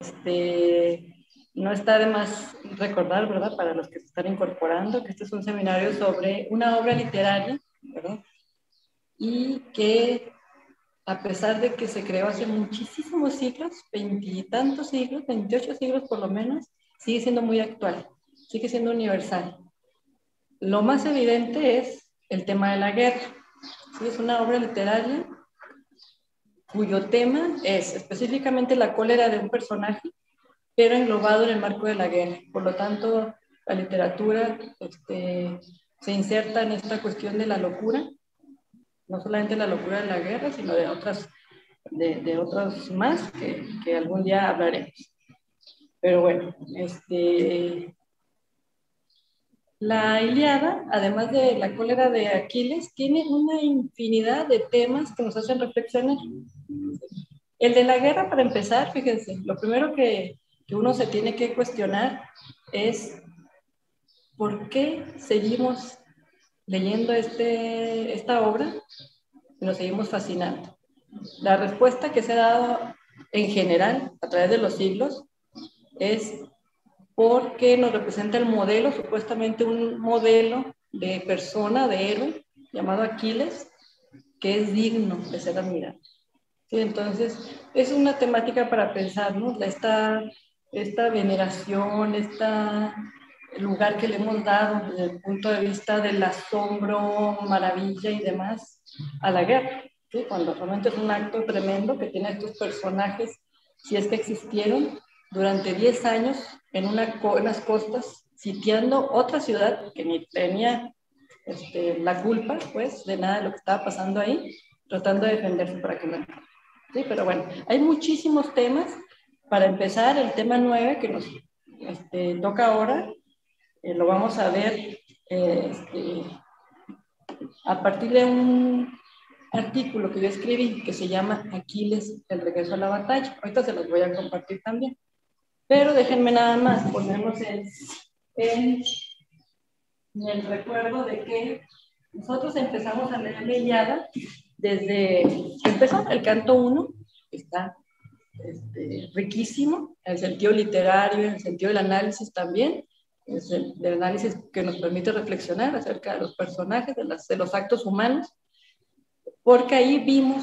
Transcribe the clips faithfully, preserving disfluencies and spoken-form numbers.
Este, no está de más recordar, ¿verdad? Para los que se están incorporando, que este es un seminario sobre una obra literaria, ¿verdad? Y que a pesar de que se creó hace muchísimos siglos, veintitantos siglos, veintiocho siglos por lo menos, sigue siendo muy actual, sigue siendo universal. Lo más evidente es el tema de la guerra. ¿Sí? Es una obra literaria cuyo tema es específicamente la cólera de un personaje, pero englobado en el marco de la guerra. Por lo tanto, la literatura este, se inserta en esta cuestión de la locura, no solamente la locura de la guerra, sino de otras, de, de otros más que, que algún día hablaremos. Pero bueno, este, la Ilíada, además de la cólera de Aquiles, tiene una infinidad de temas que nos hacen reflexionar. El de la guerra, para empezar, fíjense, lo primero que, que uno se tiene que cuestionar es ¿por qué seguimos leyendo este, esta obra y nos seguimos fascinando? La respuesta que se ha dado en general a través de los siglos es porque nos representa el modelo, supuestamente un modelo de persona, de héroe, llamado Aquiles, que es digno de ser admirado. Sí, entonces, es una temática para pensar, ¿no? Esta, esta veneración, este lugar que le hemos dado desde el punto de vista del asombro, maravilla y demás a la guerra, ¿sí? Cuando realmente es un acto tremendo que tiene estos personajes, si es que existieron, durante diez años en una, unas costas, sitiando otra ciudad que ni tenía este, la culpa, pues, de nada de lo que estaba pasando ahí, tratando de defenderse para que no. Sí, pero bueno, hay muchísimos temas. Para empezar, el tema nueve que nos este, toca ahora, eh, lo vamos a ver eh, este, a partir de un artículo que yo escribí que se llama Aquiles, el regreso a la batalla. Ahorita se los voy a compartir también. Pero déjenme nada más ponernos en, en, en el recuerdo de que nosotros empezamos a leer la Ilíada desde que empezó el canto uno, que está este, riquísimo, en el sentido literario, en el sentido del análisis también, es el, del análisis que nos permite reflexionar acerca de los personajes, de, las, de los actos humanos, porque ahí vimos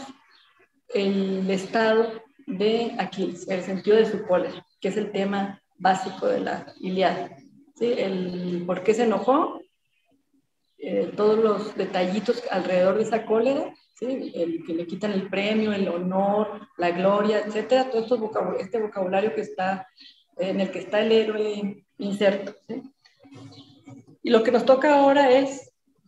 el estado de Aquiles, el sentido de su cólera, que es el tema básico de la Ilíada. ¿Sí? El por qué se enojó, eh, todos los detallitos alrededor de esa cólera, ¿sí? El que le quitan el premio, el honor, la gloria, etcétera, todo estos vocabul este vocabulario que está, en el que está el héroe inserto. ¿Sí? Y lo que nos toca ahora es,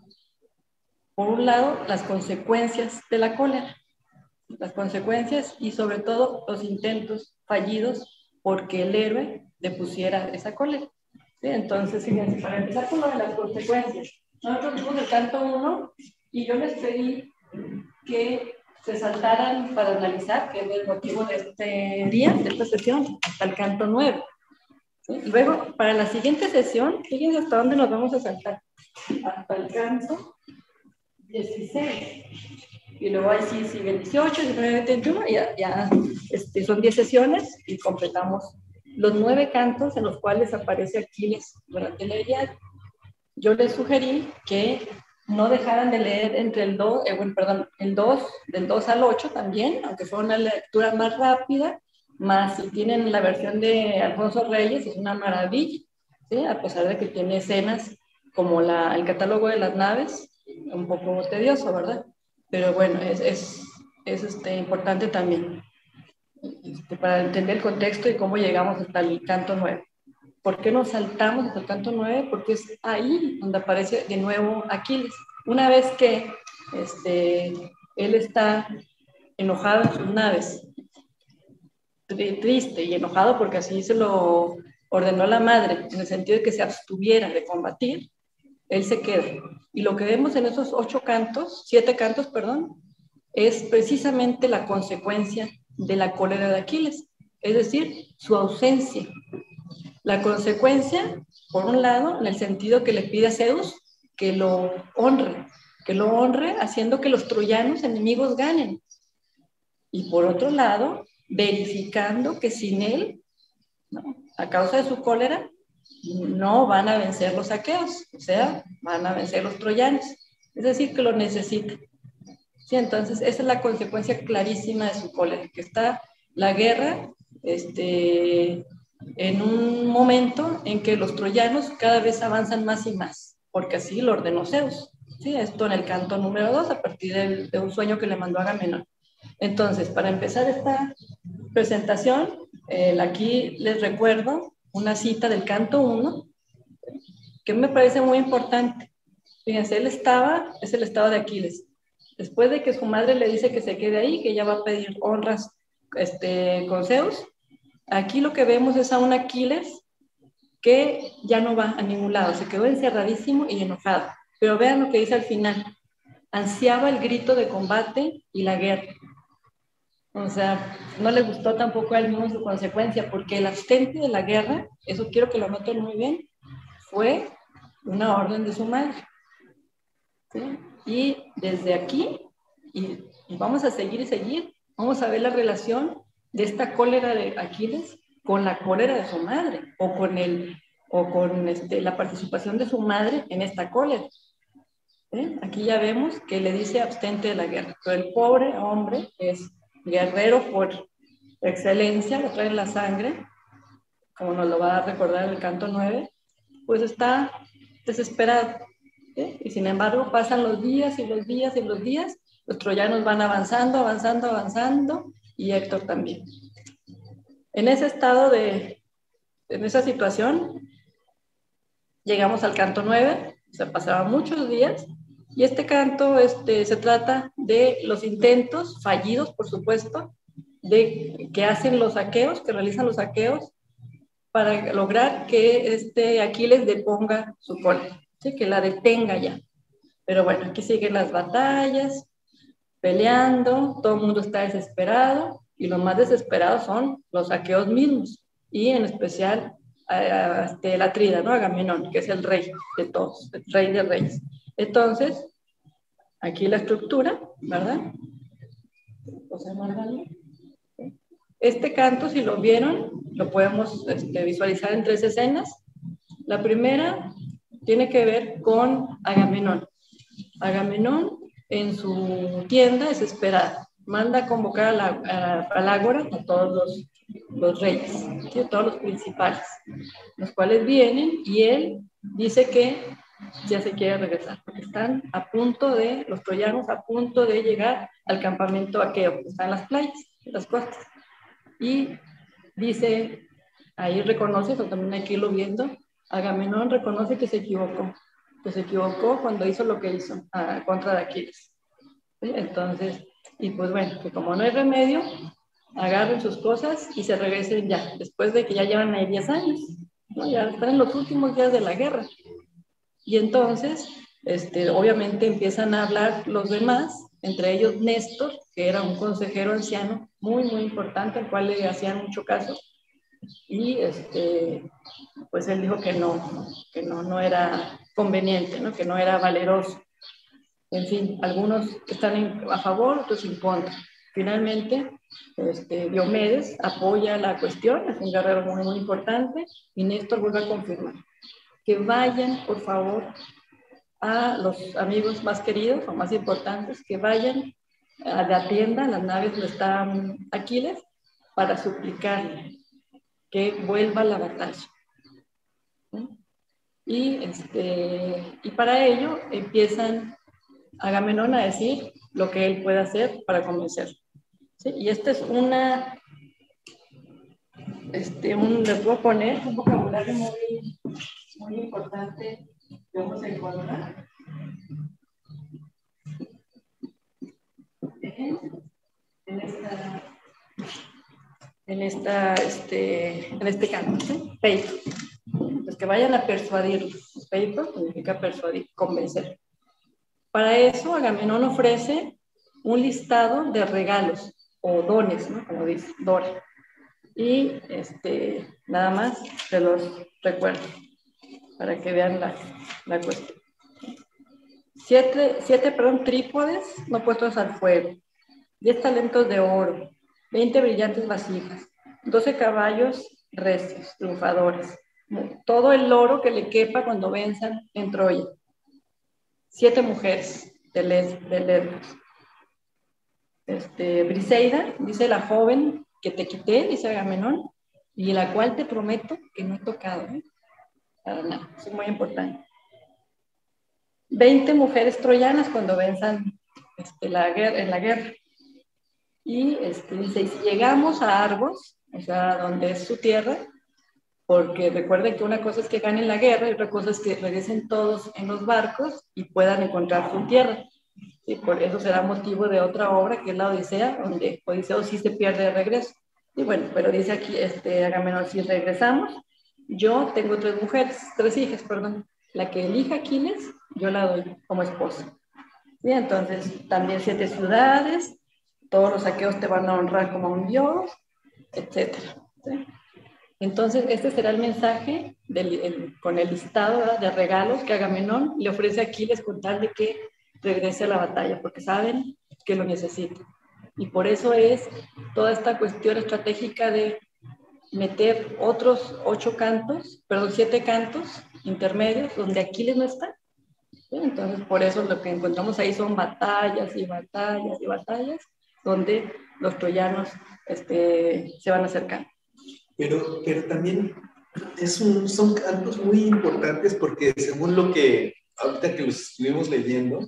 por un lado, las consecuencias de la cólera, las consecuencias y sobre todo los intentos fallidos porque el héroe depusiera esa cólera. ¿Sí? Entonces, fíjense, para empezar con lo de las consecuencias, nosotros vimos el canto uno y yo les pedí que se saltaran para analizar, que es el motivo de este día, de esta sesión, hasta el canto nueve. ¿Sí? Luego, para la siguiente sesión, fíjense hasta dónde nos vamos a saltar. Hasta el canto dieciséis. Y luego ahí sí siguen dieciocho, diecinueve, veintiuno, y ya, ya este, son diez sesiones y completamos los nueve cantos en los cuales aparece Aquiles durante la Ilíada. Yo les sugerí que no dejaran de leer entre el dos, eh, bueno, perdón, el dos, del dos al ocho también, aunque fue una lectura más rápida, más si tienen la versión de Alfonso Reyes, es una maravilla, ¿sí? A pesar de que tiene escenas como la, el catálogo de las naves, un poco tedioso, ¿verdad? Pero bueno, es, es, es este, importante también este, para entender el contexto y cómo llegamos hasta el canto nueve. ¿Por qué nos saltamos hasta el canto nueve? Porque es ahí donde aparece de nuevo Aquiles. Una vez que este, él está enojado en sus naves, triste y enojado porque así se lo ordenó la madre, en el sentido de que se abstuviera de combatir, él se queda. Y lo que vemos en esos ocho cantos, siete cantos, perdón, es precisamente la consecuencia de la cólera de Aquiles, es decir, su ausencia. La consecuencia, por un lado, en el sentido que le pide a Zeus que lo honre, que lo honre haciendo que los troyanos enemigos ganen. Y por otro lado, verificando que sin él ¿no? A causa de su cólera, no van a vencer los aqueos, o sea, van a vencer los troyanos. Es decir, que lo necesitan. Sí, entonces, esa es la consecuencia clarísima de su cólera, que está la guerra este, en un momento en que los troyanos cada vez avanzan más y más, porque así lo ordenó Zeus. ¿Sí? Esto en el canto número dos, a partir de, de un sueño que le mandó Agamenón. Entonces, para empezar esta presentación, eh, aquí les recuerdo una cita del canto uno, que me parece muy importante. Fíjense, él estaba, es el estado de Aquiles. Después de que su madre le dice que se quede ahí, que ella va a pedir honras este, con Zeus, aquí lo que vemos es a un Aquiles que ya no va a ningún lado, se quedó encerradísimo y enojado. Pero vean lo que dice al final. Ansiaba el grito de combate y la guerra. O sea, no le gustó tampoco a él mismo su consecuencia, porque el abstente de la guerra, eso quiero que lo noten muy bien, fue una orden de su madre. ¿Sí? Y desde aquí, y, y vamos a seguir y seguir, vamos a ver la relación de esta cólera de Aquiles con la cólera de su madre, o con, el, o con este, la participación de su madre en esta cólera. ¿Sí? Aquí ya vemos que le dice abstente de la guerra, pero el pobre hombre es guerrero por excelencia, lo trae en la sangre, como nos lo va a recordar en el canto nueve, pues está desesperado. ¿Sí? Y sin embargo pasan los días y los días y los días, los troyanos van avanzando, avanzando, avanzando, y Héctor también. En ese estado de, en esa situación, llegamos al canto nueve, o sea, pasaban muchos días, y este canto este, se trata de los intentos, fallidos por supuesto, de, que hacen los aqueos, que realizan los aqueos, para lograr que este Aquiles deponga su cólera, ¿sí? Que la detenga ya. Pero bueno, aquí siguen las batallas, peleando, todo el mundo está desesperado, y los más desesperados son los aqueos mismos, y en especial a, este, el Atrida, ¿no? Agamenón, que es el rey de todos, el rey de reyes. Entonces, aquí la estructura, ¿verdad? Este canto, si lo vieron, lo podemos este, visualizar en tres escenas. La primera tiene que ver con Agamenón. Agamenón, en su tienda desesperada, manda a convocar a la, a, al ágora a todos los, los reyes, ¿sí? A todos los principales, los cuales vienen, y él dice que ya se quiere regresar, porque están a punto de, los troyanos a punto de llegar al campamento aqueo, que está en las playas, en las costas. Y dice, ahí reconoce, pero también aquí lo viendo, Agamenón reconoce que se equivocó, que se equivocó cuando hizo lo que hizo a, contra de Aquiles. ¿Sí? Entonces, y pues bueno, que como no hay remedio, agarren sus cosas y se regresen ya, después de que ya llevan ahí diez años, ¿no? Ya están en los últimos días de la guerra. Y entonces, este, obviamente empiezan a hablar los demás, entre ellos Néstor, que era un consejero anciano muy, muy importante, al cual le hacían mucho caso, y este, pues él dijo que no, que no, no era conveniente, ¿no? Que no era valeroso. En fin, algunos están en, a favor, otros en contra. Finalmente, este, Diomedes apoya la cuestión, es un guerrero muy, muy importante, y Néstor vuelve a confirmar que vayan, por favor, a los amigos más queridos o más importantes, que vayan a la tienda, a las naves donde está Aquiles, para suplicarle que vuelva a la batalla. ¿Sí? Y, este, y para ello empiezan Agamenón a decir lo que él puede hacer para convencer. ¿Sí? Y esta es una, este, un, les voy a poner un vocabulario muy, muy importante que vamos a encontrar en esta, en esta, este, en este canto, ¿sí? Peito. Pues que vayan a persuadirlos. Peito significa persuadir, convencer. Para eso, Agamenón ofrece un listado de regalos o dones, ¿no? Como dice Dora. Y este, nada más se los recuerdo para que vean la, la cuestión. Siete, siete perdón, trípodes no puestos al fuego, diez talentos de oro, veinte brillantes vasijas, doce caballos recios, triunfadores. Todo el oro que le quepa cuando venzan en Troya. Siete mujeres de, Les, de Lesbos. Este, Briseida, dice la joven que te quité, dice Agamenón, y la cual te prometo que no he tocado, ¿eh? Para nada, eso es muy importante. Veinte mujeres troyanas cuando venzan este, la guerra, en la guerra. Y este, dice, y si llegamos a Argos, o sea, donde es su tierra, porque recuerden que una cosa es que ganen la guerra y otra cosa es que regresen todos en los barcos y puedan encontrar su tierra. Y por eso será motivo de otra obra, que es la Odisea, donde Odiseo sí se pierde de regreso. Y bueno, pero dice aquí, este, Agamenón, si regresamos, yo tengo tres mujeres, tres hijas, perdón. La que elija Aquiles, yo la doy como esposa. Y entonces, también siete ciudades, todos los aqueos te van a honrar como un dios, etcétera. ¿Sí? Entonces, este será el mensaje del, el, con el listado, ¿verdad?, de regalos que Agamenón le ofrece a Aquiles con tal de que regrese a la batalla, porque saben que lo necesita. Y por eso es toda esta cuestión estratégica de meter otros ocho cantos, perdón, siete cantos intermedios donde Aquiles no está. ¿Sí? Entonces, por eso lo que encontramos ahí son batallas y batallas y batallas donde los troyanos este, se van acercando. Pero, pero también es un, son cantos muy importantes porque según lo que ahorita que los estuvimos leyendo,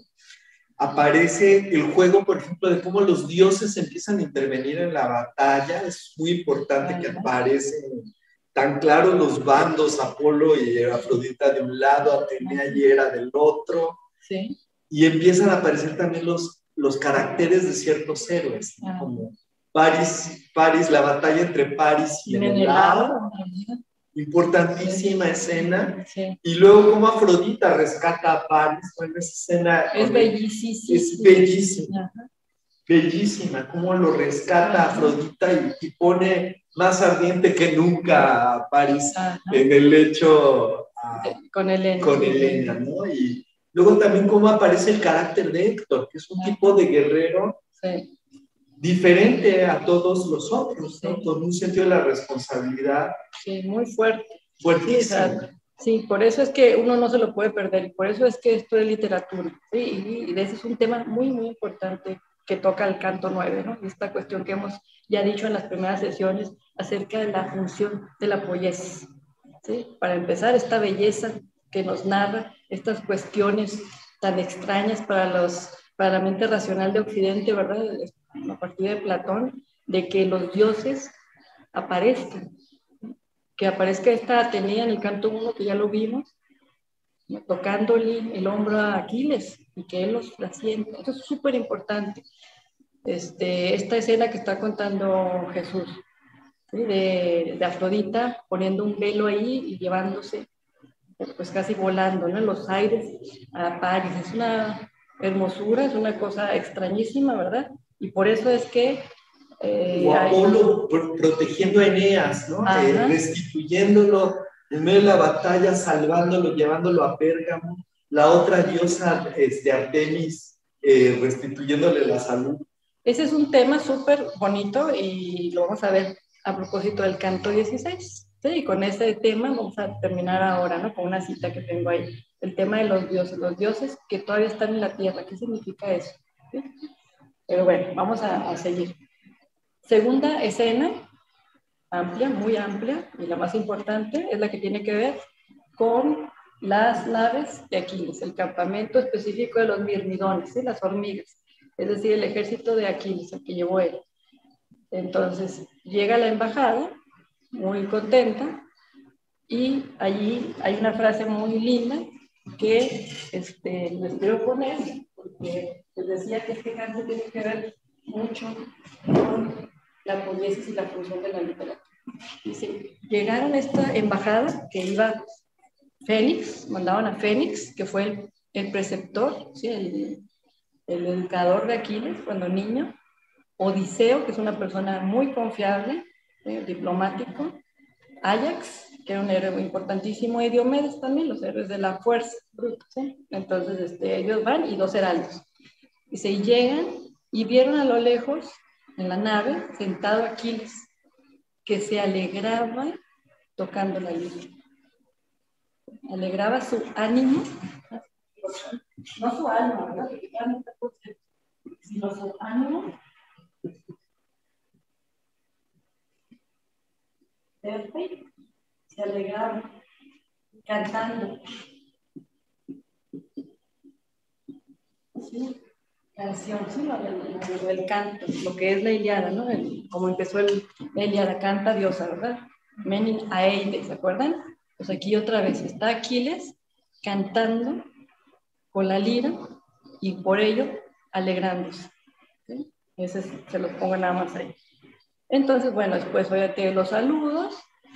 aparece el juego, por ejemplo, de cómo los dioses empiezan a intervenir en la batalla. Es muy importante Ajá. que aparecen tan claros los bandos, Apolo y Afrodita de un lado, Atenea y Hera del otro. Sí. Y empiezan a aparecer también los, los caracteres de ciertos héroes, ¿no? Como Paris, Paris, la batalla entre Paris y Menelao. Importantísima sí. escena. Sí. Y luego cómo Afrodita rescata a Paris. Bueno, esa escena es bellísima. Es bellísima. Ajá. Bellísima. Cómo lo rescata Ajá. Afrodita y, y pone más ardiente que nunca a Paris Ajá. en el lecho a, con Helena. Con Helena, ¿no? Y luego también cómo aparece el carácter de Héctor, que es un Ajá. tipo de guerrero sí. diferente a todos los otros, ¿no? Sí. Con un sentido de la responsabilidad. Sí, muy fuerte. Fuertísimo. Sí, sí, por eso es que uno no se lo puede perder, y por eso es que esto es literatura, ¿sí? Y, y ese es un tema muy, muy importante que toca el canto nueve, ¿no? Esta cuestión que hemos ya dicho en las primeras sesiones acerca de la función de la poiesis, ¿sí? Para empezar, esta belleza que nos narra estas cuestiones tan extrañas para, los, para la mente racional de Occidente, ¿verdad? A partir de Platón, de que los dioses aparezcan, que aparezca esta Atenea en el canto uno, que ya lo vimos, tocándole el hombro a Aquiles y que él los la siente. Eso es súper importante. Este, esta escena que está contando Jesús, ¿sí? de, de Afrodita poniendo un velo ahí y llevándose, pues casi volando, ¿no?, en los aires a Paris. Es una hermosura, es una cosa extrañísima, ¿verdad? Y por eso es que Eh, o Apolo hay... pro protegiendo a Eneas, ¿no? Eh, restituyéndolo en medio de la batalla, salvándolo, llevándolo a Pérgamo. La otra diosa, este, Artemis, eh, restituyéndole la salud. Ese es un tema súper bonito y lo vamos a ver a propósito del canto dieciséis. Sí, y con ese tema vamos a terminar ahora, ¿no? Con una cita que tengo ahí. El tema de los dioses, los dioses que todavía están en la tierra. ¿Qué significa eso? ¿Sí? Pero bueno, vamos a, a seguir. Segunda escena, amplia, muy amplia, y la más importante es la que tiene que ver con las naves de Aquiles, el campamento específico de los mirmidones, ¿sí? Las hormigas, es decir, el ejército de Aquiles, el que llevó él. Entonces, llega la embajada, muy contenta, y allí hay una frase muy linda que este, les quiero poner, porque les decía que este canto tiene que ver mucho con la poiesis y la función de la literatura. Dice, llegaron a esta embajada que iba Fénix, mandaban a Fénix, que fue el, el preceptor, ¿sí? el, el educador de Aquiles cuando niño, Odiseo, que es una persona muy confiable, ¿sí? diplomático, Áyax, que era un héroe importantísimo, y Diomedes también, los héroes de la fuerza bruta, ¿sí? Entonces este, ellos van y dos heraldos. Dice, y llegan y vieron a lo lejos, en la nave, sentado Aquiles, que se alegraba tocando la lira. Alegraba su ánimo, no su alma, ¿verdad? Sino su ánimo. Perfecto. Se alegraba cantando. Sí, canción, sí, lo del, el canto, lo que es la Ilíada, ¿no? El, como empezó el, la Ilíada, canta diosa, ¿verdad? Menin Aeide, ¿se acuerdan? Pues aquí otra vez está Aquiles cantando con la lira y por ello alegrándose. ¿Sí? Ese es, se los pongo nada más ahí. Entonces, bueno, después obviamente los saludos,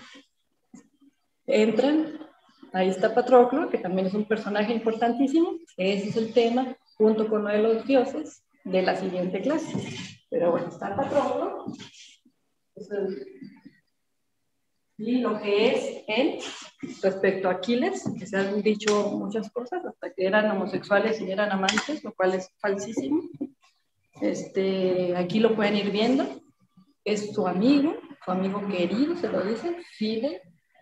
entran, ahí está Patroclo, que también es un personaje importantísimo, ese es el tema, junto con uno de los dioses de la siguiente clase. Pero bueno, está Patroclo, y lo que es él respecto a Aquiles, que se han dicho muchas cosas, hasta que eran homosexuales y eran amantes, lo cual es falsísimo. Este, aquí lo pueden ir viendo, es su amigo, su amigo querido, se lo dicen, Fide,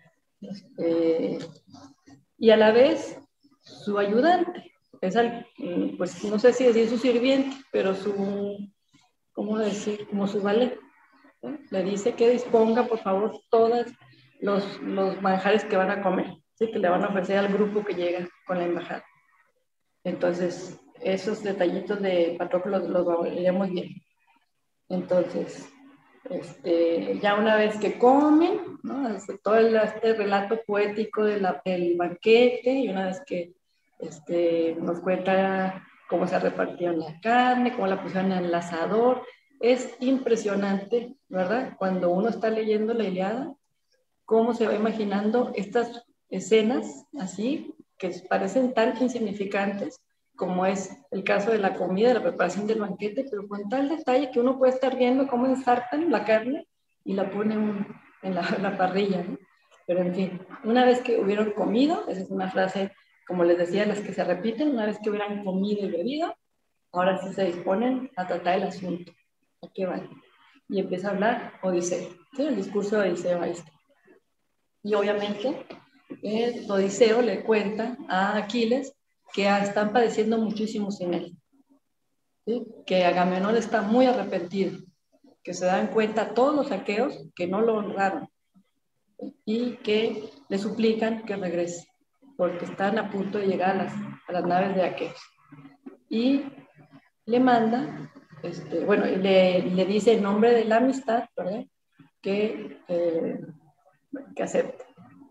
este, y a la vez su ayudante, es al, pues no sé si decir su sirviente, pero su, ¿cómo decir? Como su valet, ¿no? Le dice que disponga, por favor, todos los, los manjares que van a comer, ¿sí? Que le van a ofrecer al grupo que llega con la embajada. Entonces, esos detallitos de Patroclo los, los leemos bien. Entonces, este, ya una vez que comen, ¿no? Todo el, este relato poético de la, del banquete, y una vez que este, nos cuenta cómo se repartieron la carne, cómo la pusieron en el asador, es impresionante, ¿verdad? Cuando uno está leyendo la Ilíada, cómo se va imaginando estas escenas así, que parecen tan insignificantes, como es el caso de la comida, de la preparación del banquete, pero con tal detalle que uno puede estar viendo cómo ensartan la carne y la ponen en la, en la parrilla, ¿no? Pero en fin, una vez que hubieron comido, esa es una frase, como les decía, las que se repiten, una vez que hubieran comido y bebido, ahora sí se disponen a tratar el asunto. ¿A qué van? Y empieza a hablar Odiseo, ¿sí? El discurso de Odiseo ahí está. Y obviamente, eh, Odiseo le cuenta a Aquiles que están padeciendo muchísimo sin él, ¿sí? Que Agamenón está muy arrepentido, que se dan cuenta todos los aqueos que no lo honraron, ¿sí? Y que le suplican que regrese, porque están a punto de llegar a las, a las naves de aqueos. Y le manda, este, bueno, le, le dice en nombre de la amistad, ¿verdad? Que, eh, que acepte.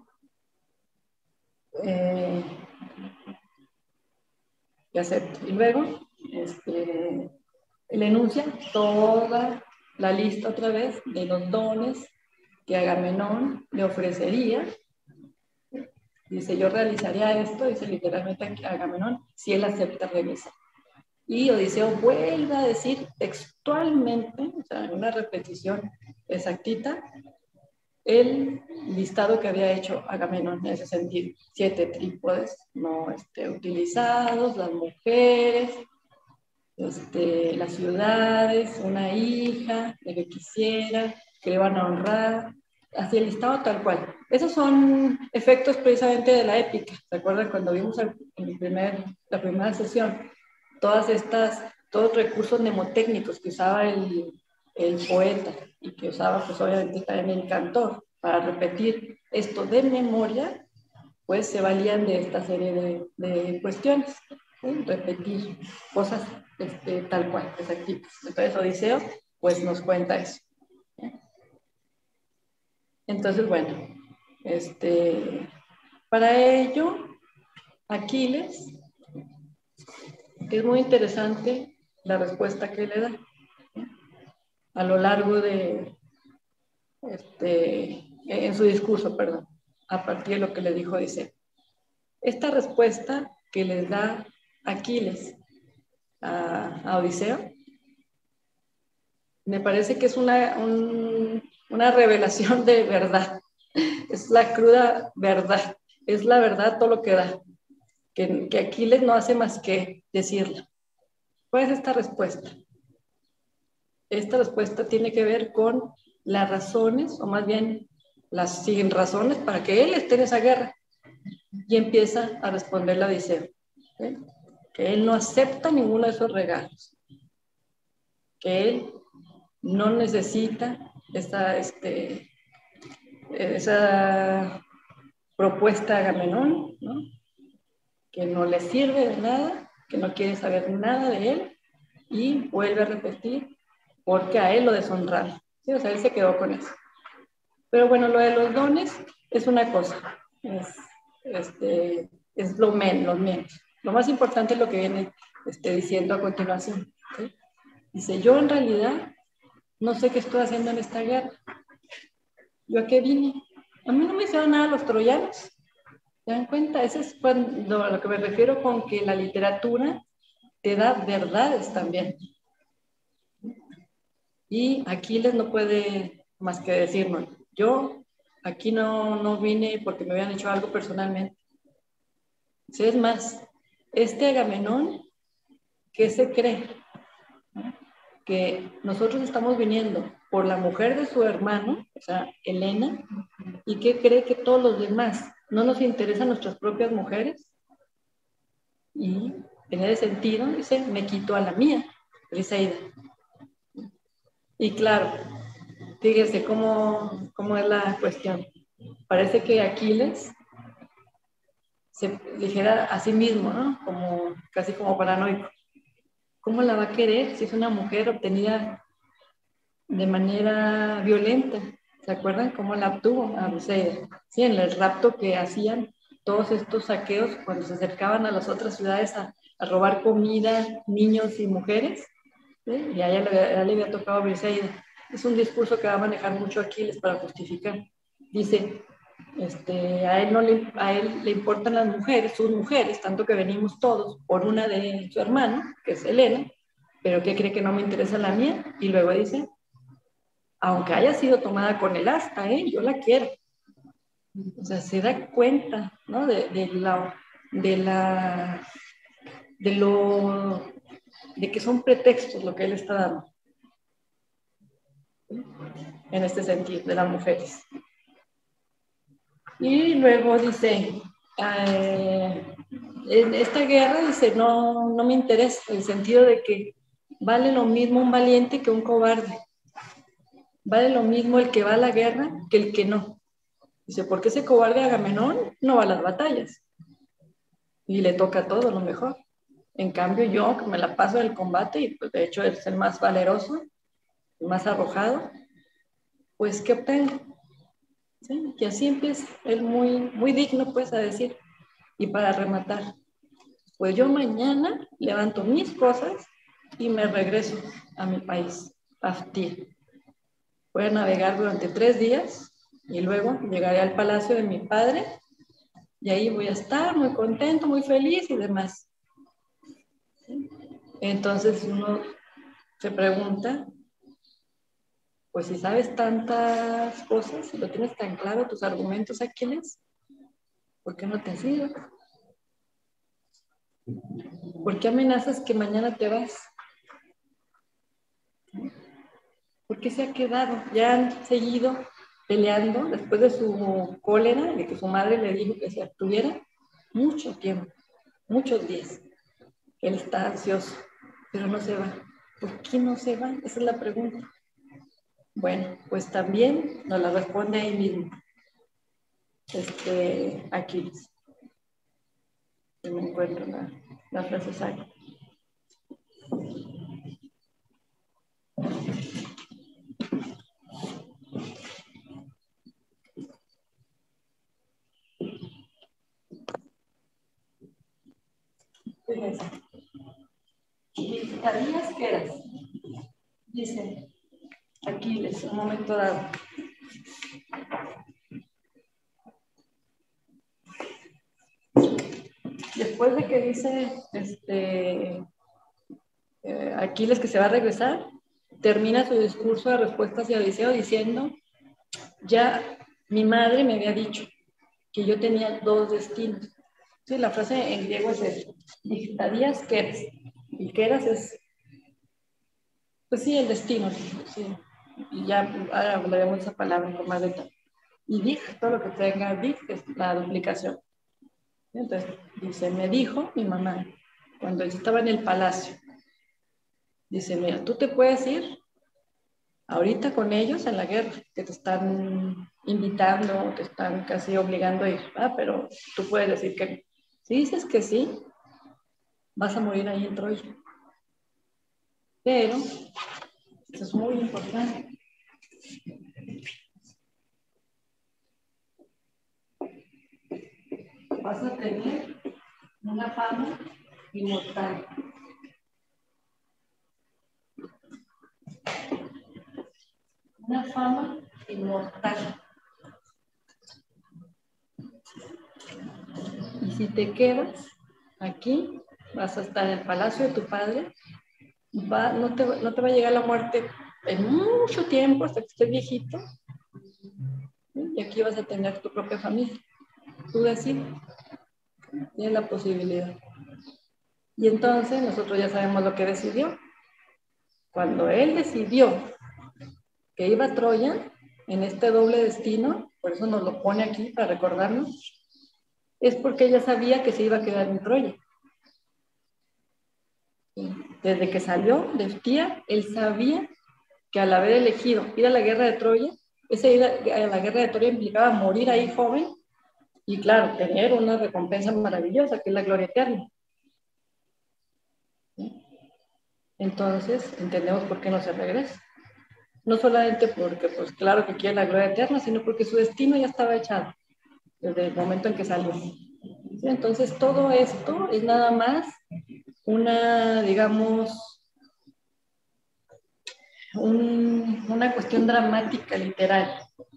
Eh, que acepte. Y luego este, le enuncia toda la lista otra vez de los dones que Agamenón le ofrecería. Dice, yo realizaría esto, dice literalmente a Agamenón, si él acepta regresar. Y Odiseo vuelve a decir textualmente, o sea, en una repetición exactita, el listado que había hecho Agamenón en ese sentido. Siete trípodes no este, utilizados, las mujeres, este, las ciudades, una hija, de que quisiera, que le van a honrar, así el listado tal cual. Esos son efectos precisamente de la épica. ¿Se acuerdan cuando vimos en el primer, la primera sesión? Todas estas, todos los recursos mnemotécnicos que usaba el, el poeta y que usaba pues obviamente también el cantor para repetir esto de memoria, pues se valían de esta serie de, de cuestiones, ¿sí? Repetir cosas este, tal cual, exactitas. Entonces Odiseo pues nos cuenta eso. Entonces, bueno, este, para ello, Aquiles, es muy interesante la respuesta que le da a lo largo de, este, en su discurso, perdón, a partir de lo que le dijo Odiseo. Esta respuesta que les da Aquiles a, a Odiseo, me parece que es una, un, una revelación de verdad. Es la cruda verdad. Es la verdad todo lo que da. Que, que Aquiles no hace más que decirla. ¿Cuál es esta respuesta? Esta respuesta tiene que ver con las razones, o más bien las sin razones para que él esté en esa guerra. Y empieza a responderle a Odiseo, ¿sí? Que él no acepta ninguno de esos regalos, que él no necesita esa, este, esa propuesta de Agamenón, ¿no? Que no le sirve de nada, que no quiere saber nada de él, y vuelve a repetir, porque a él lo deshonraron. ¿Sí? O sea, él se quedó con eso. Pero bueno, lo de los dones es una cosa, es, este, es lo menos, lo menos. Lo más importante es lo que viene este, diciendo a continuación. ¿Sí? Dice, yo en realidad no sé qué estoy haciendo en esta guerra. ¿Yo a qué vine? A mí no me hicieron nada los troyanos. ¿Se dan cuenta? Eso es cuando, a lo que me refiero con que la literatura te da verdades también. Y Aquiles no puede más que decirnos, yo aquí no, no vine porque me habían hecho algo personalmente. Si es más, este Agamenón, ¿qué se cree? Que nosotros estamos viniendo por la mujer de su hermano, o sea, Helena, y que cree que todos los demás no nos interesan nuestras propias mujeres. Y en ese sentido, dice, me quitó a la mía, Briseida. Y claro, fíjese cómo, cómo es la cuestión. Parece que Aquiles se dijera a sí mismo, ¿no? Como, casi como paranoico. ¿Cómo la va a querer si es una mujer obtenida de manera violenta? ¿Se acuerdan cómo la obtuvo a Briseida? Sí, en el rapto que hacían todos estos saqueos cuando se acercaban a las otras ciudades a, a robar comida, niños y mujeres. ¿Sí? Y a ella le, a ella le había tocado a Briseida. Es un discurso que va a manejar mucho Aquiles para justificar. Dice, este, a, él no le, a él le importan las mujeres, sus mujeres, tanto que venimos todos por una de su hermano, que es Helena, pero que cree que no me interesa la mía. Y luego dice, aunque haya sido tomada con el asta, ¿eh? Yo la quiero. O sea, se da cuenta, ¿no? De, de, la, de, la, de lo, de que son pretextos lo que él está dando. En este sentido, de las mujeres. Y luego dice, eh, en esta guerra, dice, no, no me interesa, en el sentido de que vale lo mismo un valiente que un cobarde. Vale lo mismo el que va a la guerra que el que no. Dice, porque ese cobarde Agamenón no va a las batallas. Y le toca todo lo mejor. En cambio, yo, que me la paso del combate, y pues de hecho es el más valeroso, el más arrojado, pues, ¿qué obtengo? ¿Sí? Y así empieza, él muy, muy digno, pues, a decir. Y para rematar, pues yo mañana levanto mis cosas y me regreso a mi país, a Ftir. Voy a navegar durante tres días y luego llegaré al palacio de mi padre y ahí voy a estar muy contento, muy feliz y demás. ¿Sí? Entonces uno se pregunta, pues si sabes tantas cosas, si lo tienes tan claro, tus argumentos, Aquiles, ¿por qué no te has ido? ¿Por qué amenazas que mañana te vas? ¿Por qué se ha quedado? Ya han seguido peleando después de su cólera, de que su madre le dijo que se abstuviera, mucho tiempo, muchos días. Él está ansioso, pero no se va. ¿Por qué no se va? Esa es la pregunta. Bueno, pues también nos la responde ahí mismo, este, Aquiles. Yo me encuentro la, la frase exacta. Fíjense. ¿Y sabías que eras? Dice Aquiles, en un momento dado. Después de que dice este, eh, Aquiles que se va a regresar, termina su discurso de respuesta hacia Odiseo diciendo, ya mi madre me había dicho que yo tenía dos destinos. Sí, la frase en griego es esto, dictarías que eres. Y que eras es, pues sí, el destino. Sí. Y ya ahora hablaremos de esa palabra con más detalle. y dig, todo lo que tenga dig es la duplicación. Entonces, dice, me dijo mi mamá, cuando yo estaba en el palacio, dice, mira, tú te puedes ir ahorita con ellos en la guerra, que te están invitando, te están casi obligando a ir, ¿verdad? Pero tú puedes decir que si dices que sí, vas a morir ahí en Troya. Pero, eso es muy importante. Vas a tener una fama inmortal. Una fama inmortal. Y si te quedas aquí, vas a estar en el palacio de tu padre, va, no, te, no te va a llegar la muerte en mucho tiempo, hasta que estés viejito, y aquí vas a tener tu propia familia. Tú decides, tienes la posibilidad. Y entonces nosotros ya sabemos lo que decidió. Cuando él decidió que iba a Troya, en este doble destino, por eso nos lo pone aquí para recordarnos, es porque ella sabía que se iba a quedar en Troya. Desde que salió de Ptía, él sabía que al haber elegido ir a la guerra de Troya, esa ida a la guerra de Troya implicaba morir ahí joven y, claro, tener una recompensa maravillosa, que es la gloria eterna. Entonces, entendemos por qué no se regresa. No solamente porque, pues claro que quiere la gloria eterna, sino porque su destino ya estaba echado desde el momento en que salió. ¿Sí? Entonces, todo esto es nada más una, digamos, un, una cuestión dramática, literal.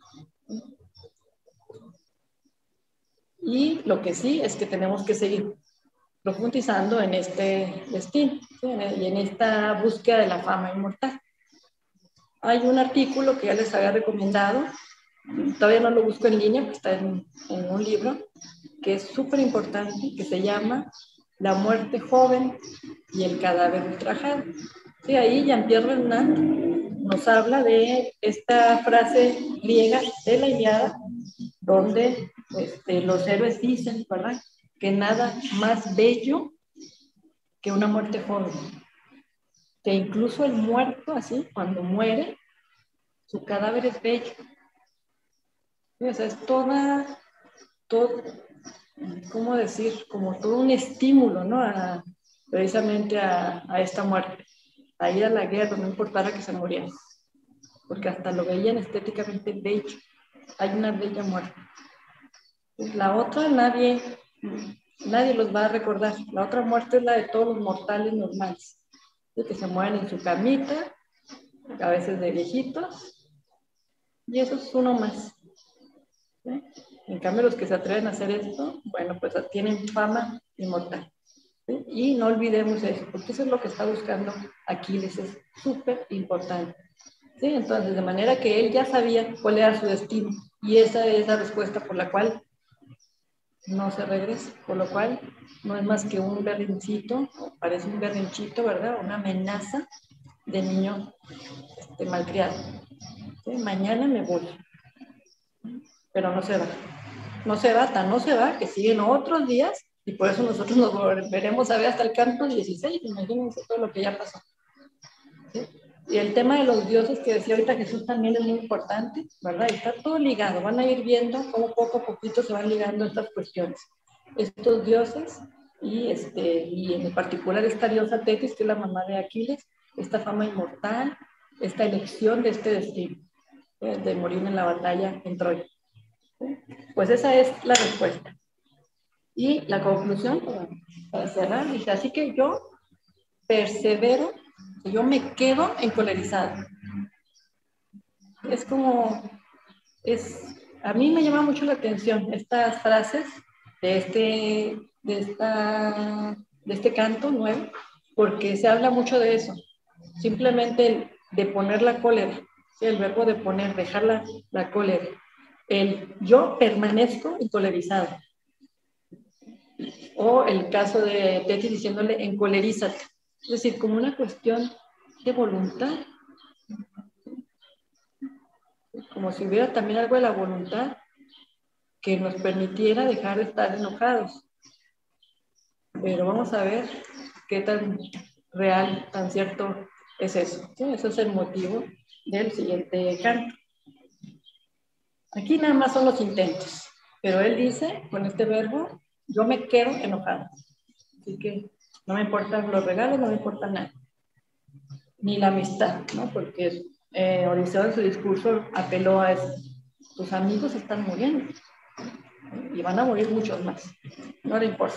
Y lo que sí es que tenemos que seguir profundizando en este destino, ¿sí? Y en esta búsqueda de la fama inmortal. Hay un artículo que ya les había recomendado, todavía no lo busco en línea, porque está en, en un libro, que es súper importante, que se llama La muerte joven y el cadáver ultrajado. Sí, ahí Jean-Pierre Vernant nos habla de esta frase griega de la Ilíada, donde este, los héroes dicen, ¿verdad?, que nada más bello que una muerte joven. Que incluso el muerto, así, cuando muere, su cadáver es bello. ¿Sí? O sea, es toda, todo, ¿cómo decir? Como todo un estímulo, ¿no? A, precisamente a, a esta muerte, a ir a la guerra, no importara que se muriera, porque hasta lo veían estéticamente bello. Hay una bella muerte. La otra nadie, nadie los va a recordar. La otra muerte es la de todos los mortales normales, de que se mueren en su camita, a veces de viejitos, y eso es uno más. ¿Sí? En cambio, los que se atreven a hacer esto, bueno, pues tienen fama inmortal. ¿Sí? Y no olvidemos eso, porque eso es lo que está buscando Aquiles, es súper importante. ¿Sí? Entonces, de manera que él ya sabía cuál era su destino, y esa es la respuesta por la cual no se regresa, por lo cual no es más que un berrincito, parece un berrinchito, ¿verdad? Una amenaza de niño este, malcriado. ¿Sí? Mañana me voy, pero no se va. No se va, tan no se va, que siguen otros días, y por eso nosotros nos volveremos a ver hasta el canto dieciséis, imagínense todo lo que ya pasó. ¿Sí? Y el tema de los dioses que decía ahorita Jesús también es muy importante, ¿verdad? Y está todo ligado, van a ir viendo cómo poco a poquito se van ligando estas cuestiones. Estos dioses, y, este, y en particular esta diosa Tetis, que es la mamá de Aquiles, esta fama inmortal, esta elección de este destino, ¿sí? De morir en la batalla en Troya. ¿Sí? Pues esa es la respuesta. Y la conclusión, para, para cerrar, dice, así que yo persevero, yo me quedo encolerizada. Es como, es, a mí me llama mucho la atención estas frases de este, de esta, de este canto nuevo, porque se habla mucho de eso, simplemente de poner la cólera, ¿sí? El verbo de poner, dejar la, la cólera, el yo permanezco encolerizado, o el caso de Tetis diciéndole encolerízate, es decir, como una cuestión de voluntad, como si hubiera también algo de la voluntad que nos permitiera dejar de estar enojados. Pero vamos a ver qué tan real, tan cierto es eso. ¿Sí? Ese es el motivo del siguiente canto. Aquí nada más son los intentos, pero él dice con este verbo, yo me quedo enojado. Así que no me importan los regalos, no me importa nada. Ni la amistad, ¿no? Porque eh, Odiseo en su discurso apeló a eso. Tus amigos están muriendo y van a morir muchos más. No le importa.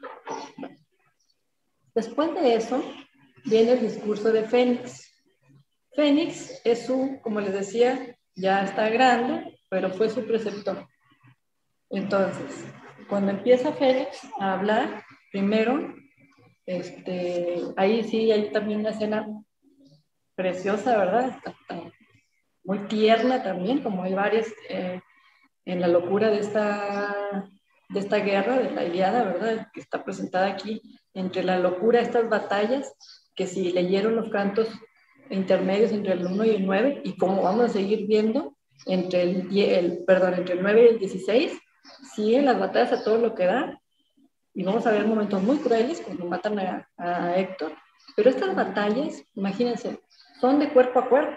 Después de eso, viene el discurso de Fénix. Fénix es su, como les decía, ya está grande, pero fue su preceptor. Entonces, cuando empieza Fénix a hablar, primero, este, ahí sí hay también una escena preciosa, ¿verdad? Está, está muy tierna también, como hay varias eh, en la locura de esta, de esta guerra, de la Ilíada, ¿verdad? Que está presentada aquí, entre la locura de estas batallas, que si leyeron los cantos intermedios entre el uno y el nueve, y como vamos a seguir viendo, entre el, el, perdón, entre el nueve y el dieciséis, siguen las batallas a todo lo que da, y vamos a ver momentos muy crueles cuando matan a, a Héctor, pero estas batallas, imagínense, son de cuerpo a cuerpo,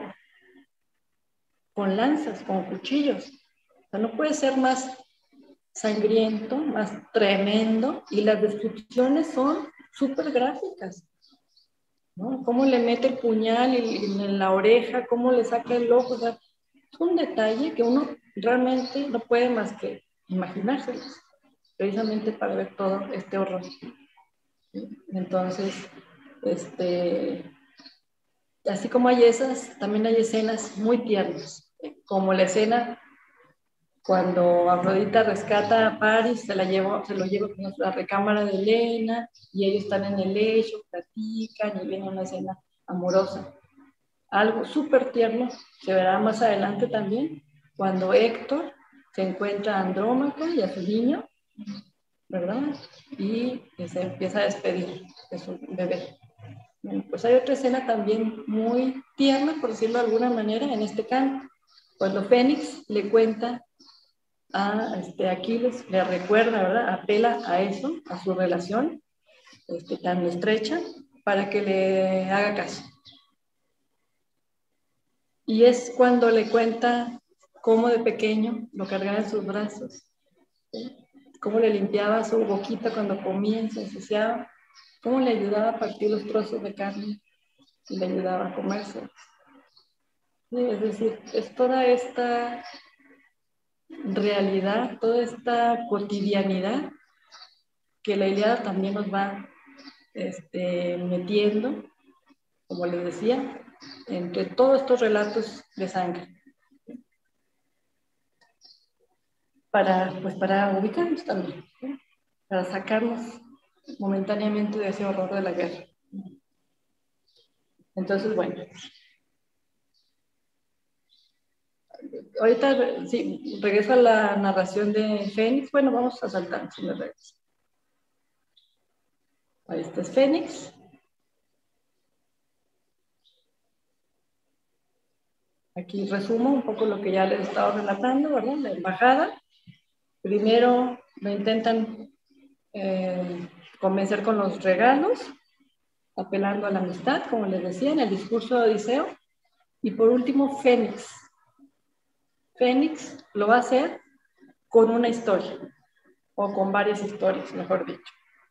con lanzas, con cuchillos. O sea, no puede ser más sangriento, más tremendo, y las descripciones son súper gráficas, ¿no? Cómo le mete el puñal en la oreja, cómo le saca el ojo, o sea, es un detalle que uno realmente no puede más que imaginárselo, precisamente para ver todo este horror. Entonces, este, así como hay esas, también hay escenas muy tiernas, como la escena cuando Afrodita rescata a Paris, se, la lleva, se lo lleva a la recámara de Helena, y ellos están en el lecho, platican, y viene una escena amorosa. Algo súper tierno se verá más adelante también, cuando Héctor se encuentra a Andrómaco y a su niño, ¿verdad? Y se empieza a despedir de su bebé. Bueno, pues hay otra escena también muy tierna, por decirlo de alguna manera, en este canto, cuando Fénix le cuenta a este, Aquiles, le recuerda, ¿verdad? Apela a eso, a su relación este, tan estrecha, para que le haga caso. Y es cuando le cuenta cómo de pequeño lo cargaba en sus brazos, ¿sí? Cómo le limpiaba su boquita cuando comía y se ensuciaba, cómo le ayudaba a partir los trozos de carne y le ayudaba a comerse. Sí, es decir, es toda esta realidad, toda esta cotidianidad que la Ilíada también nos va este, metiendo, como les decía, entre todos estos relatos de sangre. Para, pues para ubicarnos también, ¿sí? Para sacarnos momentáneamente de ese horror de la guerra. Entonces, bueno. Ahorita, sí, regreso a la narración de Fénix. Bueno, vamos a saltar, si me regreso. Ahí está es Fénix. Aquí resumo un poco lo que ya les estaba relatando, ¿verdad? La embajada. Primero lo intentan eh, convencer con los regalos, apelando a la amistad, como les decía, en el discurso de Odiseo. Y por último, Fénix. Fénix lo va a hacer con una historia, o con varias historias, mejor dicho.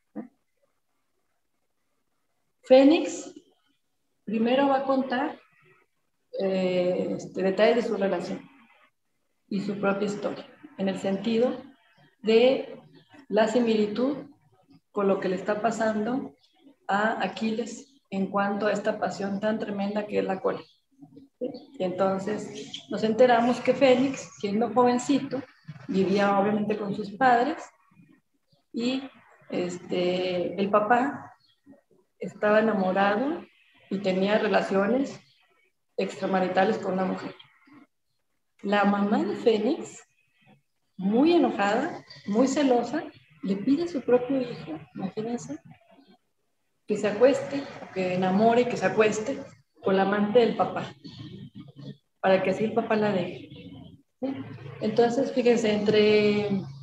Fénix primero va a contar eh, este, detalles de su relación y su propia historia, en el sentido de la similitud con lo que le está pasando a Aquiles en cuanto a esta pasión tan tremenda que es la cólera. Y entonces nos enteramos que Fénix, siendo jovencito, vivía obviamente con sus padres y este, el papá estaba enamorado y tenía relaciones extramaritales con una mujer. La mamá de Fénix, muy enojada, muy celosa, le pide a su propio hijo, imagínense, que se acueste, que enamore, que se acueste con la amante del papá, para que así el papá la deje. ¿Sí? Entonces, fíjense, entre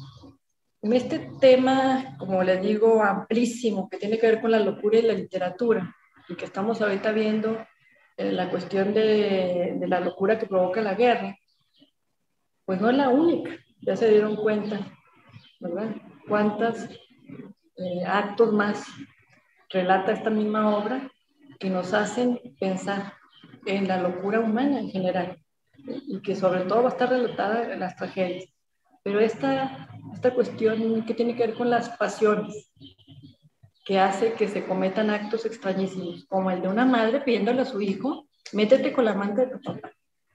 En este tema, como les digo, amplísimo, que tiene que ver con la locura y la literatura, y que estamos ahorita viendo eh, la cuestión de, de la locura que provoca la guerra, pues no es la única, ya se dieron cuenta, ¿verdad? ¿Cuántos eh, actos más relata esta misma obra que nos hacen pensar en la locura humana en general, y que sobre todo va a estar relatada en las tragedias? Pero esta, esta cuestión que tiene que ver con las pasiones, que hace que se cometan actos extrañísimos, como el de una madre pidiéndole a su hijo, métete con la amante de tu papá.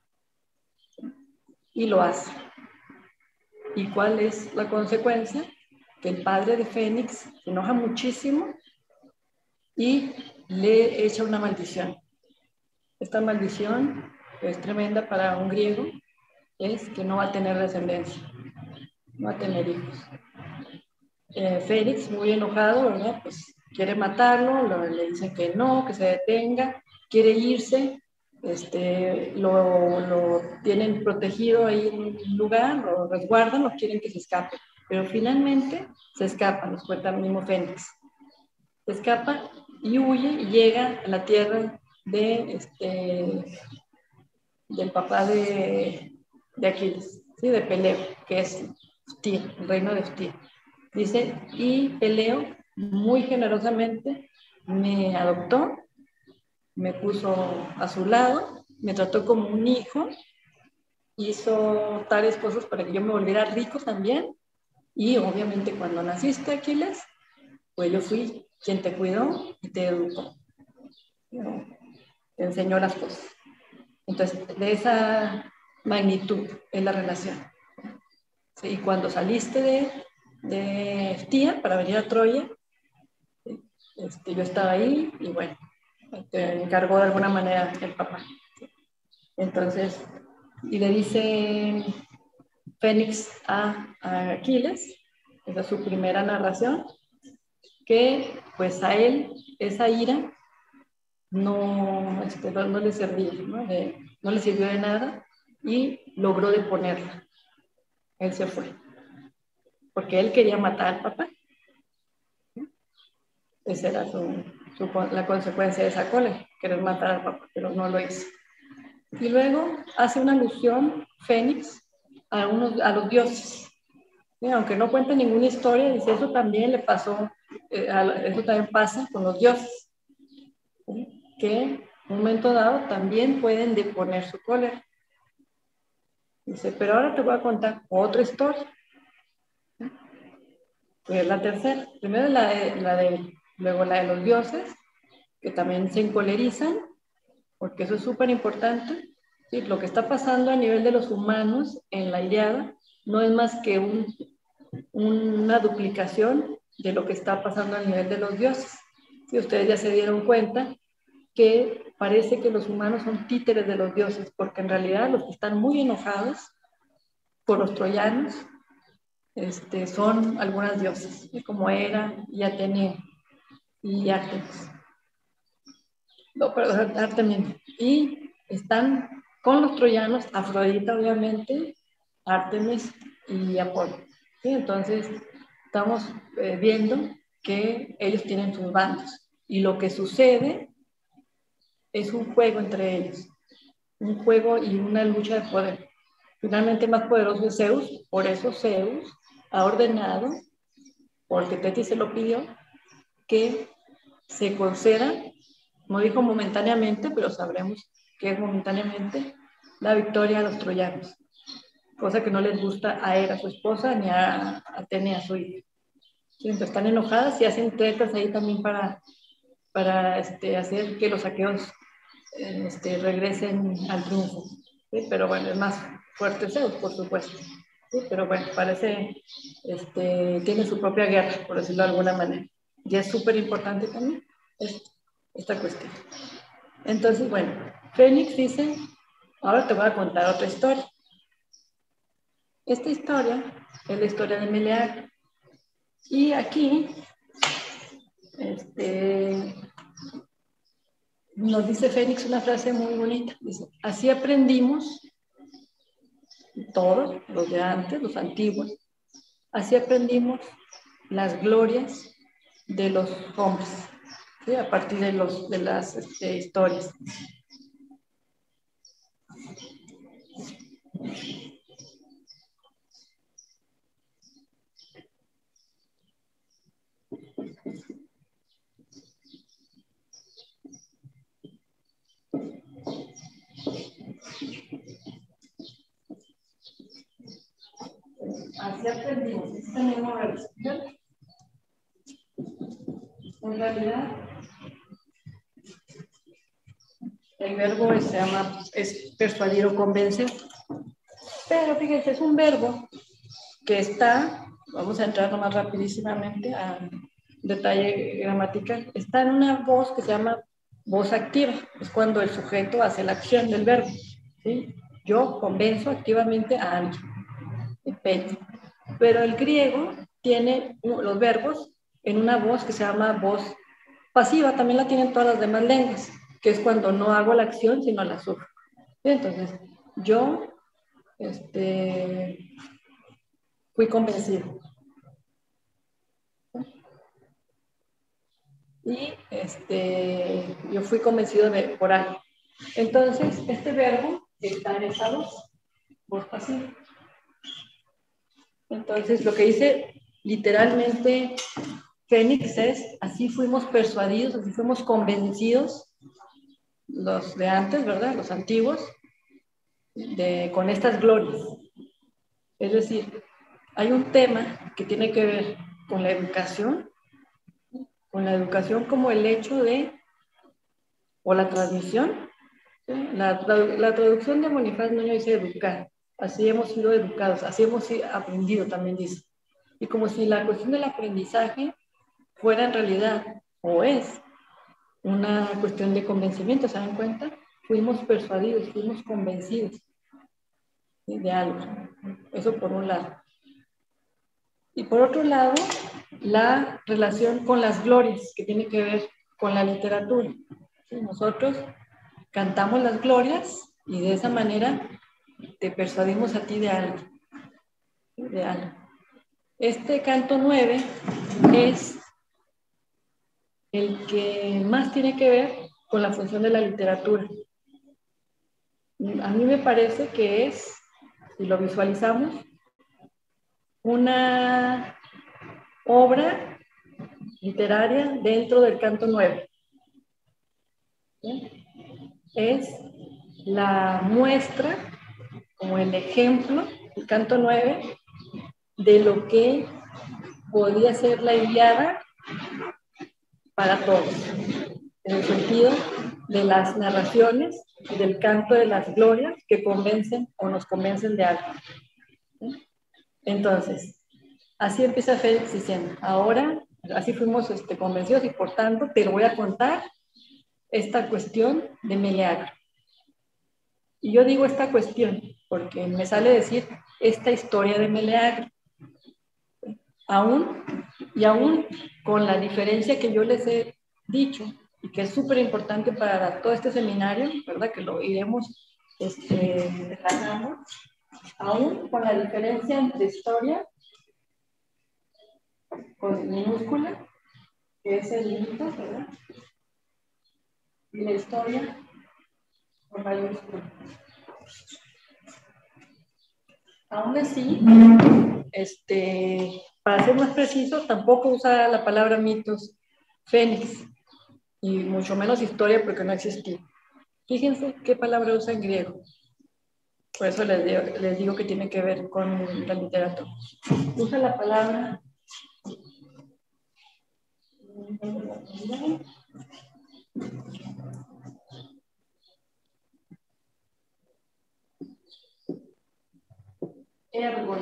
Y lo hace. ¿Y cuál es la consecuencia? Que el padre de Fénix se enoja muchísimo y le echa una maldición. Esta maldición, que es tremenda para un griego, es que no va a tener descendencia, no va a tener hijos. Eh, Félix, muy enojado, ¿verdad? Pues quiere matarlo, lo, le dicen que no, que se detenga, quiere irse, este, lo, lo tienen protegido ahí en un lugar, lo resguardan, no quieren que se escape, pero finalmente se escapa, nos cuenta el mismo Fénix. Se escapa y huye y llega a la tierra de, este, del papá de, de Aquiles, ¿sí? De Peleo, que es Ftir, el reino de Ftir. Dice, y Peleo muy generosamente me adoptó, me puso a su lado, me trató como un hijo, hizo tales cosas para que yo me volviera rico también, y obviamente cuando naciste, Aquiles, pues yo fui quien te cuidó y te educó, ¿no? Te enseñó las cosas. Entonces, de esa magnitud es la relación. ¿Sí? Y cuando saliste de, de Eftia para venir a Troya, este, yo estaba ahí y bueno, te encargó de alguna manera el papá. Entonces, y le dice Fénix a, a Aquiles, esa es su primera narración, que pues a él esa ira no, este, no, no le servía, ¿no? De, no le sirvió de nada y logró deponerla. Él se fue, porque él quería matar al papá. Esa era su, su, la consecuencia de esa cólera, querer matar al papá, pero no lo hizo. Y luego hace una alusión Fénix a, unos, a los dioses. ¿Sí? Aunque no cuenta ninguna historia, dice eso también le pasó, eh, a, eso también pasa con los dioses, ¿sí? Que en un momento dado también pueden deponer su cólera. Dice, pero ahora te voy a contar otra historia. ¿Sí? Que es la tercera. Primero la de, la de, luego la de los dioses, que también se encolerizan, porque eso es súper importante. ¿Sí? Lo que está pasando a nivel de los humanos en la Ilíada no es más que un, una duplicación de lo que está pasando a nivel de los dioses. ¿Sí? Ustedes ya se dieron cuenta que parece que los humanos son títeres de los dioses, porque en realidad los que están muy enojados por los troyanos este, son algunas diosas, ¿sí? Como Hera y Atenea y Artemis. No, perdón, Artemis. Y están con los troyanos, Afrodita obviamente, Artemis y Apolo. ¿Sí? Entonces, estamos eh, viendo que ellos tienen sus bandos. Y lo que sucede es un juego entre ellos. Un juego y una lucha de poder. Finalmente, el más poderoso es Zeus. Por eso Zeus ha ordenado, porque Tetis se lo pidió, que se conceda, no dijo momentáneamente, pero sabremos que es momentáneamente, la victoria a los troyanos, cosa que no les gusta a Hera, su esposa, ni a Atenea, su hija. ¿Sí? Entonces están enojadas y hacen tretas ahí también para, para este, hacer que los aqueos este, regresen al triunfo. ¿Sí? Pero bueno, es más fuerte Zeus, por supuesto. ¿Sí? Pero bueno, parece, este, tiene su propia guerra, por decirlo de alguna manera. Y es súper importante también es, esta cuestión. Entonces, bueno, Fénix dice, ahora te voy a contar otra historia. Esta historia es la historia de Meleagro. Y aquí, este, nos dice Fénix una frase muy bonita. Dice, así aprendimos, todos, los de antes, los antiguos, Así aprendimos las glorias de los hombres, ¿sí? A partir de, los, de las este, historias. Así aprendimos. Así tenemos la respuesta. En realidad, el verbo se llama, es persuadir o convencer. Pero fíjense, es un verbo que está, vamos a entrar más rapidísimamente a detalle gramatical, está en una voz que se llama voz activa. Es cuando el sujeto hace la acción del verbo, ¿sí? Yo convenzo activamente a alguien. Pero el griego tiene los verbos en una voz que se llama voz pasiva, también la tienen todas las demás lenguas, que es cuando no hago la acción, sino la sufro. Entonces, yo este, fui convencido. Y este, yo fui convencido de, por algo. Entonces, este verbo está en esa voz, voz pasiva. Entonces, lo que dice literalmente Fénix es, así fuimos persuadidos, así fuimos convencidos, los de antes, ¿verdad? Los antiguos, de, con estas glorias. Es decir, hay un tema que tiene que ver con la educación, con la educación como el hecho de, o la transmisión. ¿Sí? La, la, la traducción de Bonifaz Nuño dice educar, así hemos sido educados, así hemos aprendido, también dice. Y como si la cuestión del aprendizaje fuera en realidad, o es, una cuestión de convencimiento, ¿se dan cuenta? Fuimos persuadidos, fuimos convencidos, ¿sí? De algo. Eso por un lado. Y por otro lado, la relación con las glorias, que tiene que ver con la literatura. ¿Sí? Nosotros cantamos las glorias y de esa manera te persuadimos a ti de algo. De algo. Este canto nueve es el que más tiene que ver con la función de la literatura. A mí me parece que es, si lo visualizamos, una obra literaria dentro del canto nueve. ¿Sí? Es la muestra, como el ejemplo, el canto nueve, de lo que podía ser la Ilíada para todos, en el sentido de las narraciones del canto de las glorias que convencen o nos convencen de algo. ¿Sí? Entonces, así empieza Félix diciendo, ahora, así fuimos este, convencidos y por tanto te lo voy a contar esta cuestión de Meleagro. Y yo digo esta cuestión porque me sale decir esta historia de Meleagro. Aún, y aún con la diferencia que yo les he dicho, y que es súper importante para todo este seminario, ¿verdad? Que lo iremos este, dejando, aún con la diferencia entre historia con minúscula, que es el mito, ¿verdad? Y la historia con mayúscula. Aún así, este, para ser más preciso, tampoco usa la palabra mitos Fénix, y mucho menos historia porque no existía. Fíjense qué palabra usa en griego. Por eso les digo, les digo que tiene que ver con la literatura. Usa la palabra ergon.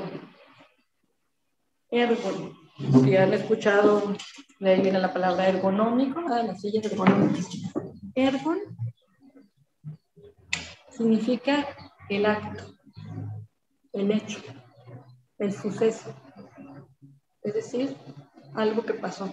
Ergon. Si han escuchado, de ahí viene la palabra ergonómico, ah, la silla ergonómica. Ergon significa el acto, el hecho, el suceso. Es decir, algo que pasó.